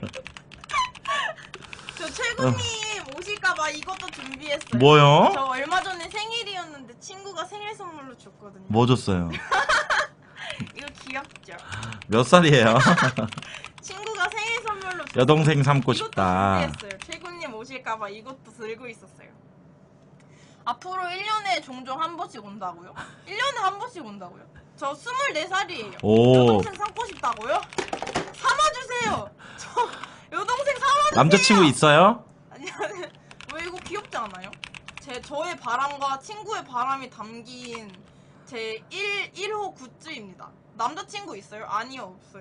저 최군님 오실까봐 이것도 준비했어요. 뭐요? 저 얼마 전에 생일이었는데 친구가 생일 선물로 줬거든요. 뭐 줬어요? 이거 귀엽죠? 몇 살이에요? 친구가 생일 선물로 줬어요. 여동생 삼고 이것도 싶다. 준비했어요. 최군님 오실까봐 이것도 들고 있었어요. 앞으로 일 년에 종종 한 번씩 온다고요? 일 년에 한 번씩 온다고요? 저 스물네 살이에요. 오. 여동생 삼고 싶다고요? 삼아주세요. 저 여동생 삼아주세요. 남자친구 있어요? 아니 아니 왜 이거 귀엽지 않아요? 제 저의 바람과 친구의 바람이 담긴 제 일, 일 호 굿즈입니다. 남자친구 있어요? 아니요 없어요.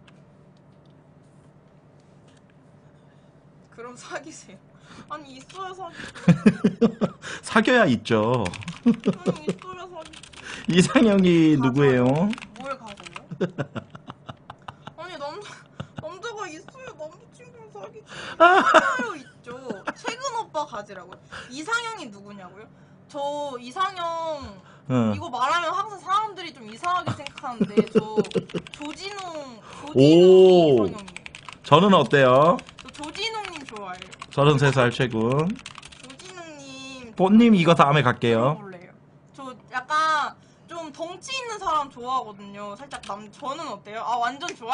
그럼 사귀세요. 아니 있어야 사귀세요. 사귀어야 있죠. 음, 있어야 사귀세요. 이상형이 누구예요? 뭘 가져요? 아니 남자 남자가 있어야 남자친구를 사귀지. 있어요 있죠. 최근 오빠 가지라고요. 이상형이 누구냐고요? 저 이상형 응. 이거 말하면 항상 사람들이 좀 이상하게 생각하는데 저 조진웅 오. 조진웅이 이상형이에요. 저는 어때요? 저 조진웅님 좋아해요. 서른세 살 최군. 조진웅님 뽀님 이거 다음에 갈게요. 볼래요. 저 약간 좀 덩치 있는 사람 좋아하거든요. 살짝 남 저는 어때요? 아 완전 좋아요.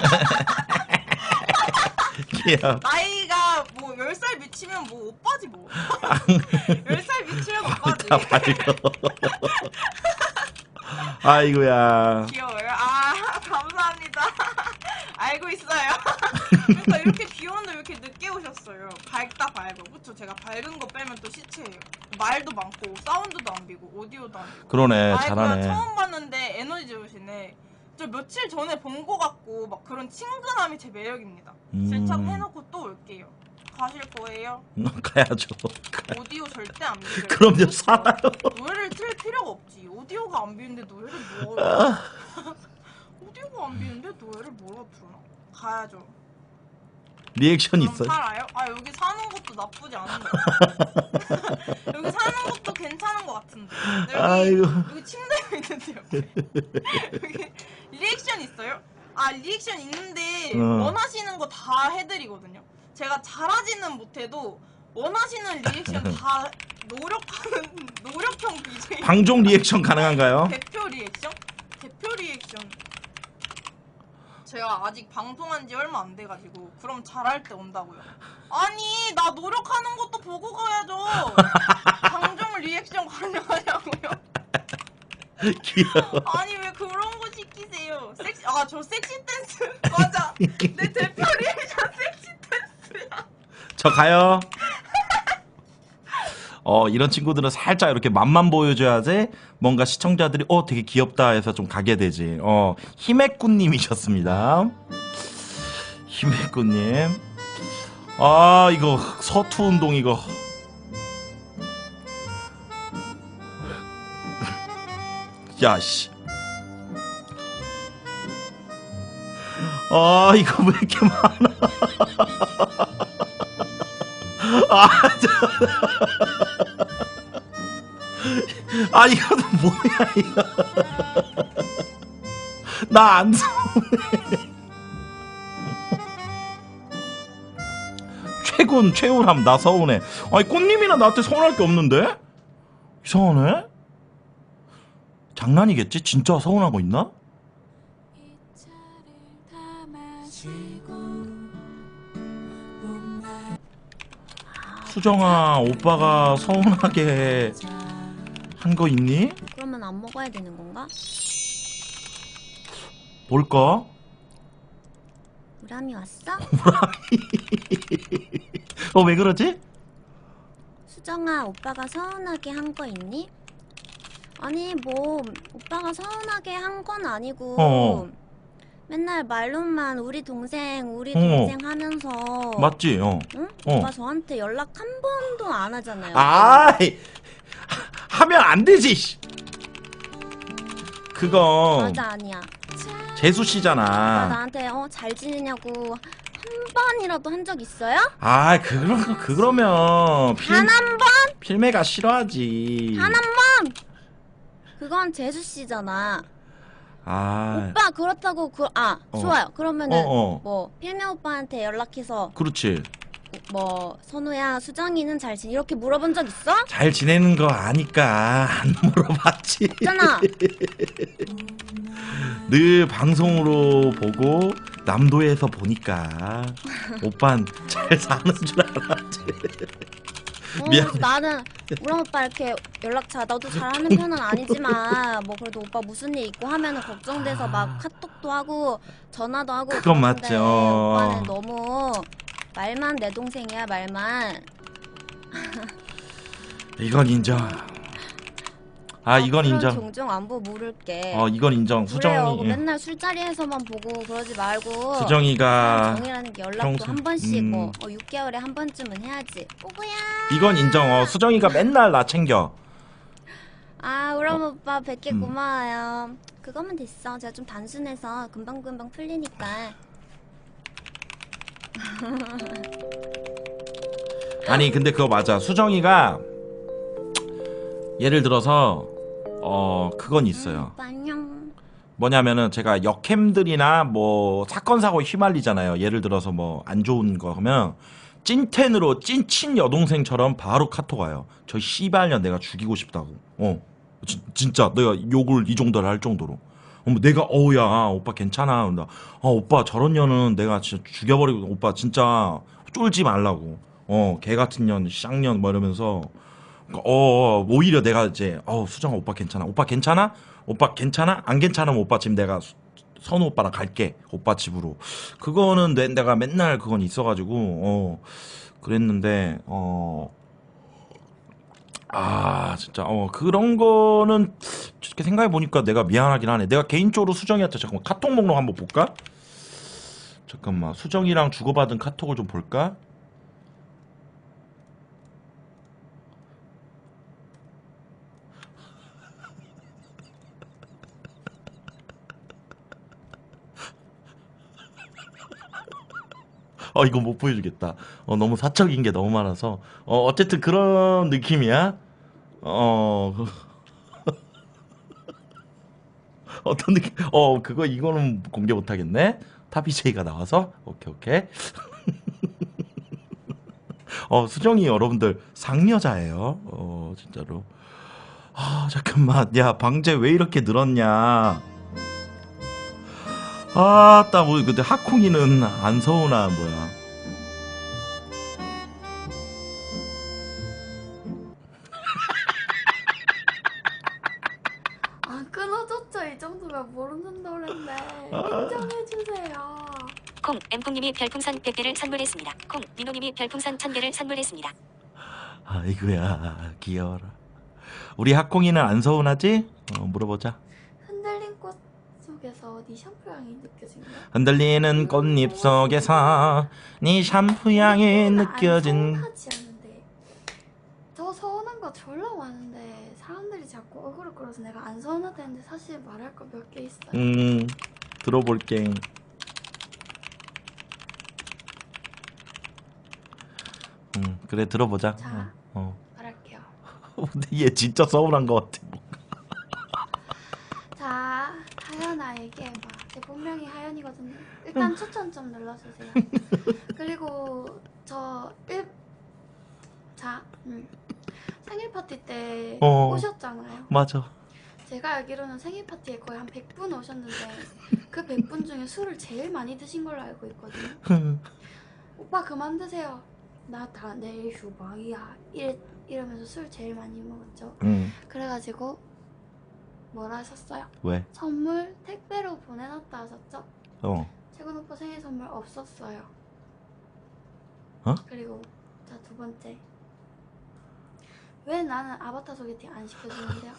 귀여워. 나이가 뭐 열 살 미치면 뭐 오빠지 뭐. 열 살 미치면 오빠지. 다 밝어. 아이고야. 귀여워요? 아 감사합니다. 알고 있어요. 그러니까 이렇게 귀여운데 왜 이렇게 늦게 오셨어요? 밝다 밝아. 그쵸? 제가 밝은 거 빼면 또 시체예요. 말도 많고 사운드도 안 비고 오디오도 안 비고. 그러네, 아이고야, 잘하네. 처음 봤는데 에너지 좋으시네. 저 며칠 전에 본 거 같고 막 그런 친근함이 제 매력입니다. 음. 실착 해놓고 또 올게요. 가실 거예요? 가야죠. 오디오 절대 안 비벼요. 그럼요, 살아요. 노래를 틀 필요가 없지. 오디오가 안 비는데 노래를 뭐 오디오가 안 비는데 노래를 뭐라 틀나? 가야죠. 리액션 그럼 있어요? 살아요? 아 여기 사는 것도 나쁘지 않은 것 같아. 여기 사는 것도 괜찮은 것 같은데. 여기, 아이고. 여기 침대가 있는데 여기. 여기 리액션 있어요? 아 리액션 있는데 어. 원하시는 거 다 해드리거든요. 제가 잘하지는 못해도 원하시는 리액션 다 노력하는 노력형 비제이. 방종 리액션 가능한가요? 대표 리액션? 대표 리액션. 제가 아직 방송한 지 얼마 안 돼가지고 그럼 잘할 때 온다고요. 아니 나 노력하는 것도 보고 가야죠. 방송 리액션 가능하냐고요. 귀여워. 아니 왜 그런 거 시키세요. 섹시 아 저 섹시 댄스 맞아. 내 대표 리액션 섹시 댄스야. 저 가요. 어 이런 친구들은 살짝 이렇게 맛만 보여줘야지 뭔가 시청자들이 어 되게 귀엽다 해서 좀 가게 되지. 어 힘의꾼님이셨습니다. 힘의꾼님. 아 이거 서투 운동 이거. 야씨. 아 이거 왜 이렇게 많아? 아, 아 이거는 뭐야 이거? 나 안 서운해. 최군 최우람 나 서운해. 아니 꽃님이나 나한테 서운할 게 없는데? 이상하네? 장난이겠지? 진짜 서운한 거 있나? 수정아 오빠가 서운하게 한 거 있니? 그러면 안 먹어야 되는 건가? 뭘까? 우람이 왔어? 어, 왜 그러지? 수정아, 오빠가 서운하게 한 거 있니? 아니, 뭐 오빠가 서운하게 한 건 아니고 어. 맨날 말로만 우리 동생, 우리 어. 동생 하면서 맞지? 어. 응? 어. 오빠 저한테 연락 한 번도 안 하잖아요. 아이, 하면 안 되지. 씨. 그거 맞아, 아니야. 재수 오빠 씨잖아. 나한테 어, 잘 지내냐고 한 번이라도 한 적 있어요? 아, 그런 거 그러면 필, 단 한 번? 필매가 싫어하지. 단 한 번? 그건 재수 씨잖아. 아, 오빠 그렇다고 그 아 어. 좋아요. 그러면은 어, 어. 뭐 필매 오빠한테 연락해서 그렇지. 뭐 선우야, 수정이는 잘 지내 이렇게 물어본 적 있어? 잘 지내는 거 아니까 안 물어봤지. 있잖아. 늘 방송으로 보고 남도에서 보니까 오빤 잘 사는 줄 알았지. 어, 미안. 그래서 나는 우람 오빠 이렇게 연락차 나도 잘하는 편은 아니지만 뭐 그래도 오빠 무슨 일 있고 하면은 걱정돼서 막 카톡도 하고 전화도 하고 그건 그러는데 맞죠. 오빠는 너무 말만 내 동생이야 말만. 이건 인정. 아, 이건 앞으로는 인정. 종종 안부 물을게. 어, 이건 인정. 그래요. 수정이 맨날 술자리에서만 보고 그러지 말고. 수정이가 정이라는 게 연락도 평소- 한 번씩 음. 뭐 어, 육 개월에 한 번쯤은 해야지. 뽀뽀야. 이건 인정. 어, 수정이가 맨날 나 챙겨. 아, 우람 오빠 백 개 음. 고마워요. 그거면 됐어. 제가 좀 단순해서 금방금방 풀리니까. 아니, 근데 그거 맞아. 수정이가 예를 들어서 어 그건 있어요. 안녕. 뭐냐면은 제가 역캠들이나 뭐 사건 사고에 휘말리잖아요. 예를 들어서 뭐 안 좋은 거 하면 찐텐으로 찐친 여동생처럼 바로 카톡 와요. 저 씨발년 내가 죽이고 싶다고. 어 지, 진짜 내가 욕을 이 정도로 할 정도로. 어머 내가 어우야 오빠 괜찮아. 나, 아 오빠 저런 년은 내가 진짜 죽여버리고 오빠 진짜 쫄지 말라고. 어 개 같은 년 쌍년 뭐 이러면서 어, 어 오히려 내가 이제 어 수정아 오빠 괜찮아 오빠 괜찮아 오빠 괜찮아 안 괜찮으면 오빠 지금 내가 수- 선우 오빠랑 갈게 오빠 집으로. 그거는 내, 내가 맨날 그건 있어가지고 어 그랬는데 어 아 진짜 어 그런 거는 이렇게 생각해 보니까 내가 미안하긴 하네. 내가 개인적으로 수정이한테 잠깐만 카톡 목록 한번 볼까? 잠깐만 수정이랑 주고받은 카톡을 좀 볼까? 어 이거 못 보여주겠다. 어 너무 사적인 게 너무 많아서 어 어쨌든 그런 느낌이야. 어 어떤 느낌? 어 그거 이거는 공개 못 하겠네. 타비제이가 나와서 오케이 오케이. 어 수정이 여러분들 상여자예요. 어 진짜로. 아 잠깐만 야 방제 왜 이렇게 늘었냐. 아따 우리 근데 하콩이는 안 서우나 뭐야. 아 끊어졌죠. 이 정도면 모르는 노랜데 아. 인정해주세요. 콩 엠콩님이 별풍선 백 개를 선물했습니다. 콩 민호님이 별풍선 천 개를 선물했습니다. 아이고야 귀여워라. 우리 하콩이는 안 서운하지? 어 물어보자. 흔들린 꽃 속에서 네 샴푸 향이 느껴진다. 흔들리는 꽃잎 속에서 네 샴푸 향이 느껴진. 서운하지 않은데 저 서운한 거 졸라 많은데 사람들이 자꾸 얼굴을 끌어서 내가 안 서운하다는데 사실 말할 거 몇 개 있어요. 음 들어볼게. 음 그래 들어보자. 자, 어. 말할게요. 어. 근데 얘 진짜 서운한 것 같아. 자, 하연아에게 봐. 제 본명이 하연이거든요. 일단 추천 좀 눌러주세요. 그리고 저 일... 자, 음. 생일 파티 때 어. 오셨잖아요. 맞아. 제가 알기로는 생일 파티에 거의 한 백 분 오셨는데 그 백 분 중에 술을 제일 많이 드신 걸로 알고 있거든요. 오빠 그만 드세요. 나 다 내일 휴방이야. 이래, 이러면서 술 제일 많이 먹었죠. 응. 그래가지고 뭐라 하셨어요? 왜? 선물 택배로 보내놨다 하셨죠? 어. 최근 오빠 생일 선물 선물 없었어요. 어? 그리고 자 두 번째. 왜 나는 아바타 소개팅 안 시켜주는데요?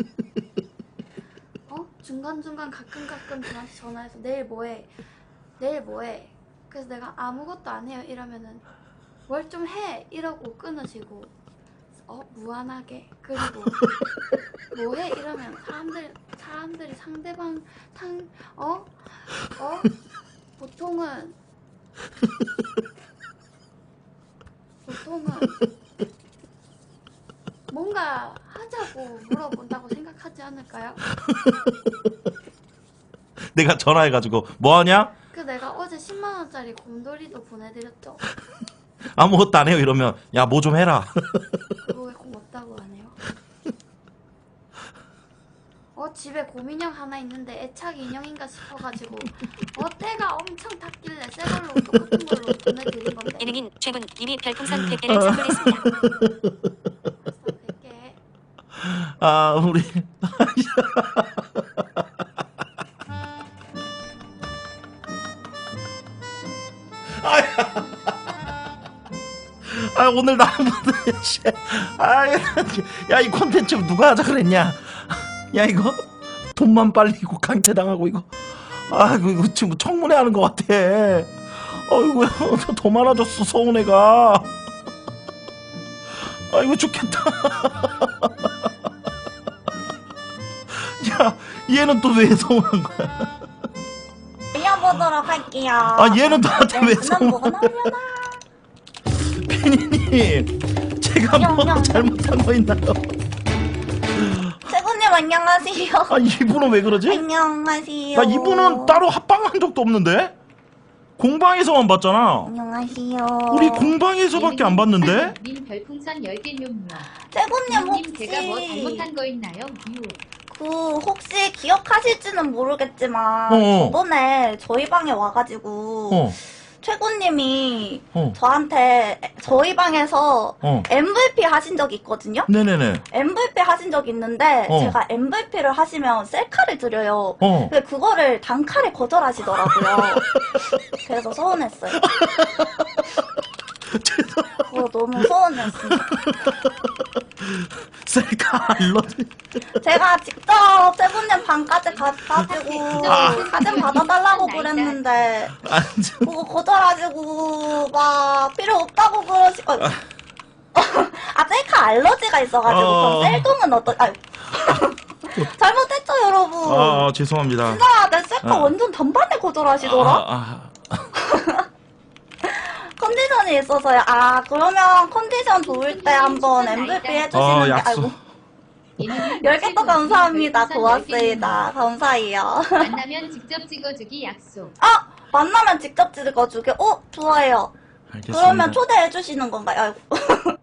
어? 중간중간 가끔 가끔 저한테 전화해서 내일 뭐해? 내일 뭐해? 그래서 내가 아무것도 안 해요 이러면은 뭘 좀 해! 이러고 끊으시고 어? 무한하게 그리고 뭐해? 이러면 사람들, 사람들이 상대방 상... 어? 어? 보통은 보통은 뭔가 하자고 물어본다고 생각하지 않을까요? 내가 전화해가지고 뭐하냐? 그 내가 어제 십만 원짜리 곰돌이도 보내드렸죠. 아무것도 안 해요 이러면 야 뭐 좀 해라. 그거 왜 고맙다고 안 해요? 어 집에 곰인형 하나 있는데 애착 인형인가 싶어가지고 어 때가 엄청 탔길래 새 걸로 똑같은 걸로 보내드린 건데. 예능인 최군 님이 별풍선 백 개를 선물했습니다. 아 우리 아 오늘 나무들 아야이 콘텐츠 누가 하자 그랬냐? 야 이거 돈만 빨리고 강퇴당하고 이거 아 이거, 이거 지금 청문회 하는 것 같아. 어이구야 더 많아졌어 서운해가. 아 이거 죽겠다. 야 얘는 또 왜 서운한 거야? 이어보도록 할게요. 아 얘는 나한테 왜 난 서운한 뭐가 거야? 나오려나? 피니님 제가 뭐 잘못한 거 있나요? 최군님 안녕하세요. 아 이분은 왜 그러지? 안녕하세요. 나 이분은 따로 합방한 적도 없는데? 공방에서만 봤잖아. 안녕하세요. 우리 공방에서밖에 안 봤는데? 님 별풍선 열 개 묘묘. 최군님 님 혹시 제가 뭐 잘못한 거 있나요? 유. 그 혹시 기억하실지는 모르겠지만 어어. 저번에 저희 방에 와가지고 어. 최군님이 어. 저한테 저희 방에서 어. 엠브이피 하신 적이 있거든요. 네네네. 엠브이피 하신 적이 있는데 어. 제가 엠브이피를 하시면 셀카를 드려요. 어. 근데 그거를 단칼에 거절하시더라고요. 그래서 서운했어요. 그거 너무 서운했습니다. 셀카 알러지. 제가 직접 세븐님 방까지 가가지고 아. 사진 받아달라고 그랬는데 아, 그거 거절하시고 막 필요 없다고 그러시. 어. 아 셀카 알러지가 있어가지고 어. 그럼 셀동은 어떠? 아 잘못했죠 여러분. 아, 아 죄송합니다. 진짜 내 셀카 아. 완전 단판에 거절하시더라. 아, 아. 컨디션이 있어서요. 아 그러면 컨디션 좋을 때 한번 엠브이피 해주시는 어, 게 약속. 아이고. 열 개 또 감사합니다. 고맙습니다. 감사해요. 만나면 직접 찍어주기 약속. 아 만나면 직접 찍어주게. 어 좋아요. 알겠습니다. 그러면 초대해 주시는 건가요? 아이고.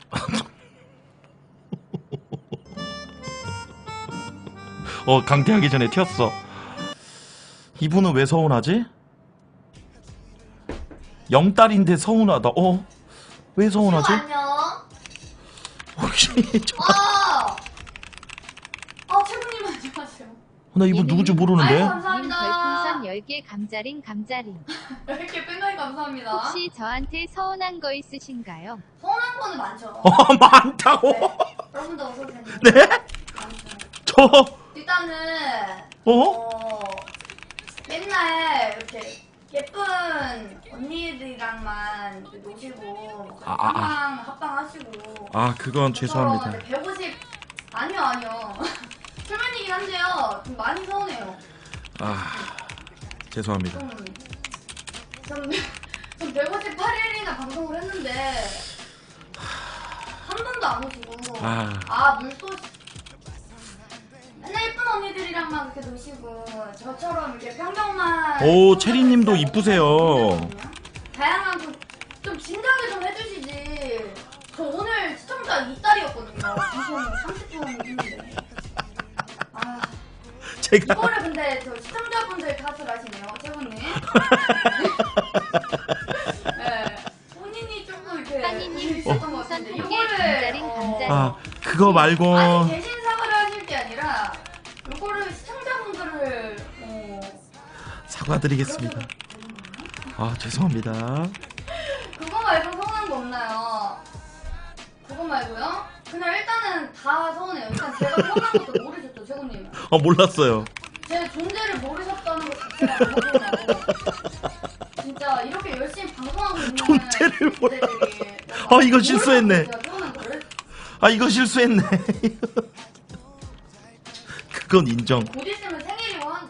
어 강퇴하기 전에 튀었어. 이분은 왜 서운하지? 영딸인데 서운하다. 어? 왜 서운하지? 안녕. 혹시 저... 어. 어 최군님 안녕하세요. 나 이분 누군지 모르는데? 아이고, 감사합니다. 님 별풍선 열 개 감자링 감자링. 이렇게 뺑뺑이 감사합니다. 혹시 저한테 서운한 거 있으신가요? 서운한 거는 많죠. 어 많다고? 여러분도 어서 오세요. 네? 저 일단은 어? 어, 맨날 이렇게 예쁜 언니들이랑만 이렇게 노시고 아, 아, 아. 합방 합방하시고. 아 그건 죄송합니다. 백오십 아니요 아니요. 출연이긴 한데요. 좀 많이 서운해요. 아 죄송합니다. 좀, 좀, 좀 백오십팔 일이나 방송을 했는데 한 번도 안 오시고 아. 아 물소 맨날 예쁜 언니들이랑만 그렇게 노시고 저처럼 이렇게 평정만 오 체리님도 이쁘세요. 다양한 좀, 좀 진지하게 좀 해주시지. 저 오늘 시청자 이딸이었거든요. 방송 삼십 분 했는데. 아, 제가 이거를 근데 저 시청자분들 탓을 하시네요, 최군님. 네, 본인이 조금 이렇게 한이님 있었던 것 같은데 이거를 감자링 어, 감자링. 아 그거 말고 아니 대신 사과를 하실 게 아니라 이거를 시청자분들을 어, 사과드리겠습니다. 아 죄송합니다. 그거 말고 서운한 거 없나요? 그거 말고요? 그냥 일단은 다 서운해요. 일단 제가 서운한 것도 모르셨죠, 최고님은? 아 몰랐어요. 제 존재를 모르셨다는 것 자체가 안 서운하고 진짜 이렇게 열심히 방송하고 있는 존재를 몰라. 분들이 아 이거 실수했네. 제가 서운한 거를 아 이거 실수했네. 그건 인정. 곧 있으면 생일이고 한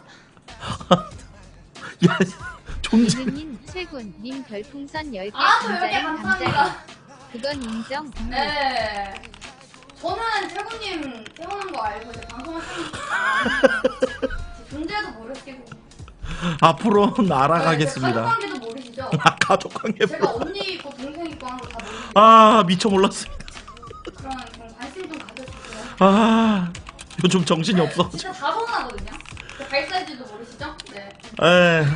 야 존재. 예능인 최군님 별풍선 열 개 아, 저 열 개 감사해 감사합니다. 감사해. 그건 인정. 네. 저는 최고님 태어난 거 알고 이제 방송을 하니까 제 존재도 모르시고 앞으로는 알아가겠습니다. 가족관계도 모르시죠? 아 가족관계. 제가 언니 있고 동생 있고 하는 거 다 모르시죠? 아 미처 몰랐습니다. 그런 좀 관심 좀 가져주세요. 아 요즘 정신이 없어. 진짜 다 서운하거든요. 제 발 사이즈도 모르시죠? 네. 에.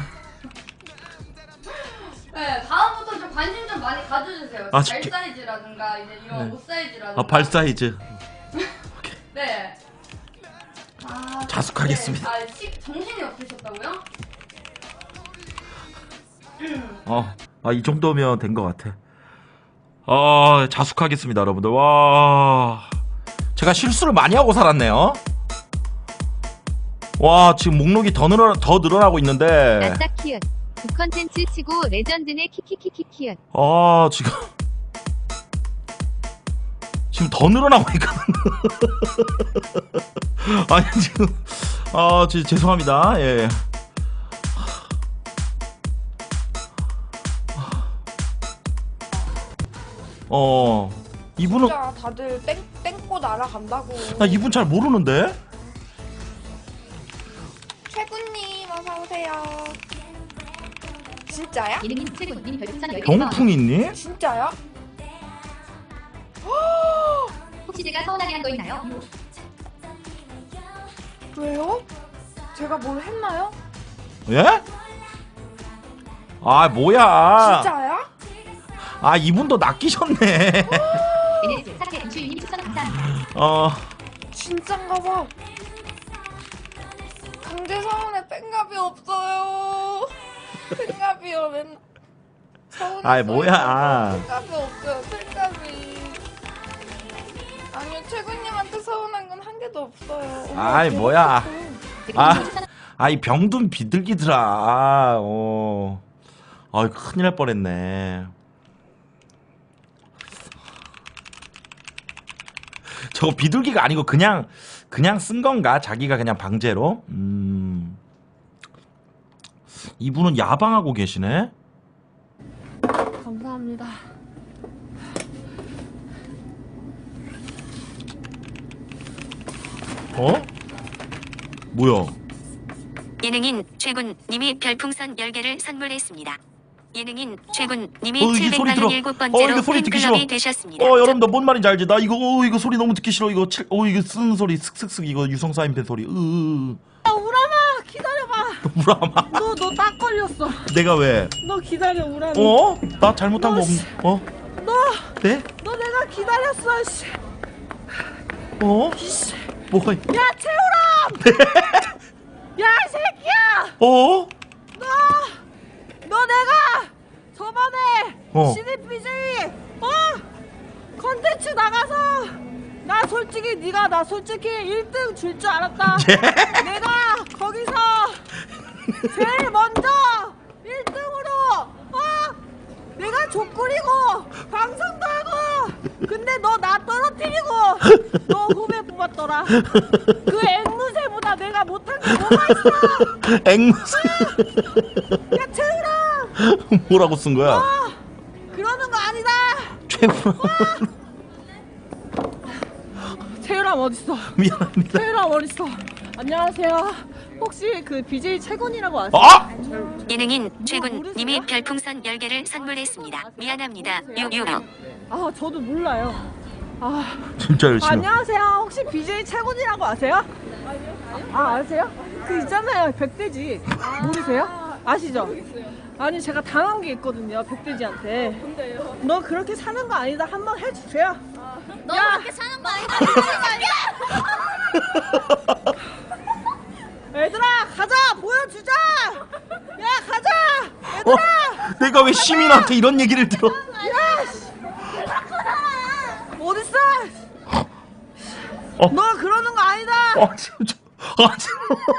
네, 다음부터 좀 관심 좀 많이 가져주세요. 아, 발 저- 사이즈라든가 이제 이런 네. 옷 사이즈라든가. 아 발 사이즈. 네. 아, 자숙하겠습니다. 네. 아, 시, 정신이 없으셨다고요? 음. 어, 아, 이 정도면 된 것 같아. 아, 자숙하겠습니다, 여러분들. 와, 제가 실수를 많이 하고 살았네요. 와, 지금 목록이 더 늘어 더 늘어나고 있는데. 아싸키읓. 그 컨텐츠 치고 레전드네 키키키키키읓. 아, 지금 지금 더 늘어나고 있거든. 아니 지금 아, 지, 죄송합니다. 예. 어, 이분은 진짜 다들 땡, 땡꽃 알아간다고. 나 이분 잘 모르는데. 최군님 어서오세요. 진짜야? 예능인 최군님 별풍선 열 개. 병풍 있니? 진짜야? 혹시 제가 서운하게 한 거 있나요? 왜요? 제가 뭘 했나요? 예? 아, 뭐야? 진짜야? 아, 이분도 낚이셨네. 에ヌ에스 사태 인슈유님 추천 감사합니다. 어, 진짠가 봐. 강제 서운에 뺑갑이 없어요. 뺑갑이요 맨날. 서운해. 아이, 뭐야. 뺑갑이 없어요. 뺑갑이. 아니요 최군님한테 서운한 건 한 개도 없어요. 엄마, 아이, 제가 뭐야. 조금- 아, 아이 병든 비둘기들아. 아, 어. 아, 큰일 날 뻔했네. 저거 비둘기가 아니고 그냥 그냥 쓴 건가? 자기가 그냥 방제로? 음. 이분은 야방하고 계시네. 감사합니다. 어? 뭐야? 예능인 최군님이 별풍선 열 개를 선물했습니다. 예능인 최군님이 어, 이게 소리 들어. 칠백사십칠 어, 번째로 이거 소리 듣기 싫어. 팬클럽이 되셨습니다. 어, 여러분들 뭔 말인지 알지? 나 이거 어, 이거 소리 너무 듣기 싫어. 이거 칠, 어, 이거 쓰는 소리 슥슥슥 이거 유성 사인펜 소리. 으. 야 우람아 기다려봐. 우람아. 너 너 딱 걸렸어. 내가 왜? 너 기다려 우람이. 어? 나 잘못한 거 없? 어? 너. 네? 너 내가 기다렸어. 씨. 어? 뭐가? 있- 야 채우람. 야 이 새끼야. 어? 너. 너 내가 저번에 어. 씨디피제이 어 컨텐츠 나가서 나 솔직히 네가 나 솔직히 일 등 줄 줄 알았다. 예? 내가 거기서 제일 먼저 일 등으로 어 내가 족구리고 방송도 하고 근데 너 나 떨어뜨리고 너 후배 뽑았더라. 그 앵무새보다 내가 못한 게 뭐가 있어. 앵무새. 야 채우라. 뭐라고 쓴 거야? 어, 그러는 거 아니다. 최고. 채우람 어딨어? 미안합니다. 채우람 어딨어? 안녕하세요. 혹시 그 비제이 채곤이라고 아세요? 아! 예능인 최군님이 별풍선 열 개를 선물했습니다. 미안합니다. 유유유. 아 저도 몰라요. 아 진짜 열심히. 안녕하세요. 혹시 비제이 채곤이라고 아세요? 아 아세요? 그 있잖아요 백돼지 모르세요? 아시죠? 아니 제가 당한 게 있거든요 백돼지한테. 근데요? 너 그렇게 사는 거 아니다. 한번 해주세요. 너 야! 그렇게 사는 거 아니다. 사는 거 아니다. 얘들아 가자 보여주자. 야 가자. 어? 내가 왜 시민한테 이런 얘기를 들어? 야 씨. 어딨어? 어. 너 그러는 거 아니다. 아 진짜. 아 진짜.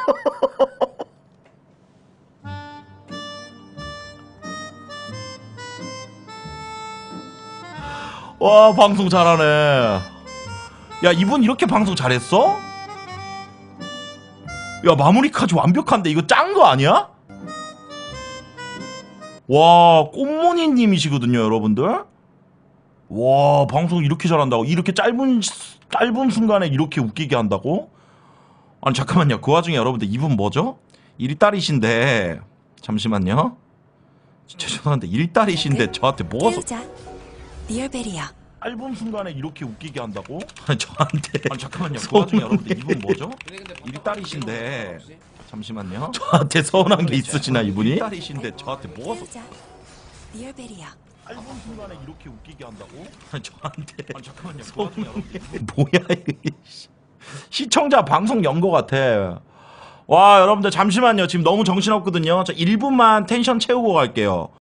와 방송 잘하네. 야 이분 이렇게 방송 잘했어? 야 마무리까지 완벽한데 이거 짠 거 아니야? 와 꽃모니님이시거든요 여러분들. 와 방송 이렇게 잘한다고? 이렇게 짧은 짧은 순간에 이렇게 웃기게 한다고? 아니 잠깐만요 그 와중에 여러분들 이분 뭐죠? 일딸이신데 잠시만요. 죄송한데 일딸이신데 저한테 뭐가 서... 리얼베리야. 짧은 순간에 이렇게 웃기게 한다고? 아니 저한테 아니 잠깐만요 그 와중에 여러분들 이분 뭐죠? 일딸이신데 잠시만요 저한테 서운한 게 있으시나 이분이? 일딸이신데 저한테 뭐가 서... 리얼베리야. 짧은 순간에 이렇게 웃기게 한다고? 아니 저한테 아니 잠깐만요 그 와중에 여러분들 뭐야 이게 시청자 방송 연 거 같아. 와 여러분들 잠시만요 지금 너무 정신없거든요. 저 일 분만 텐션 채우고 갈게요.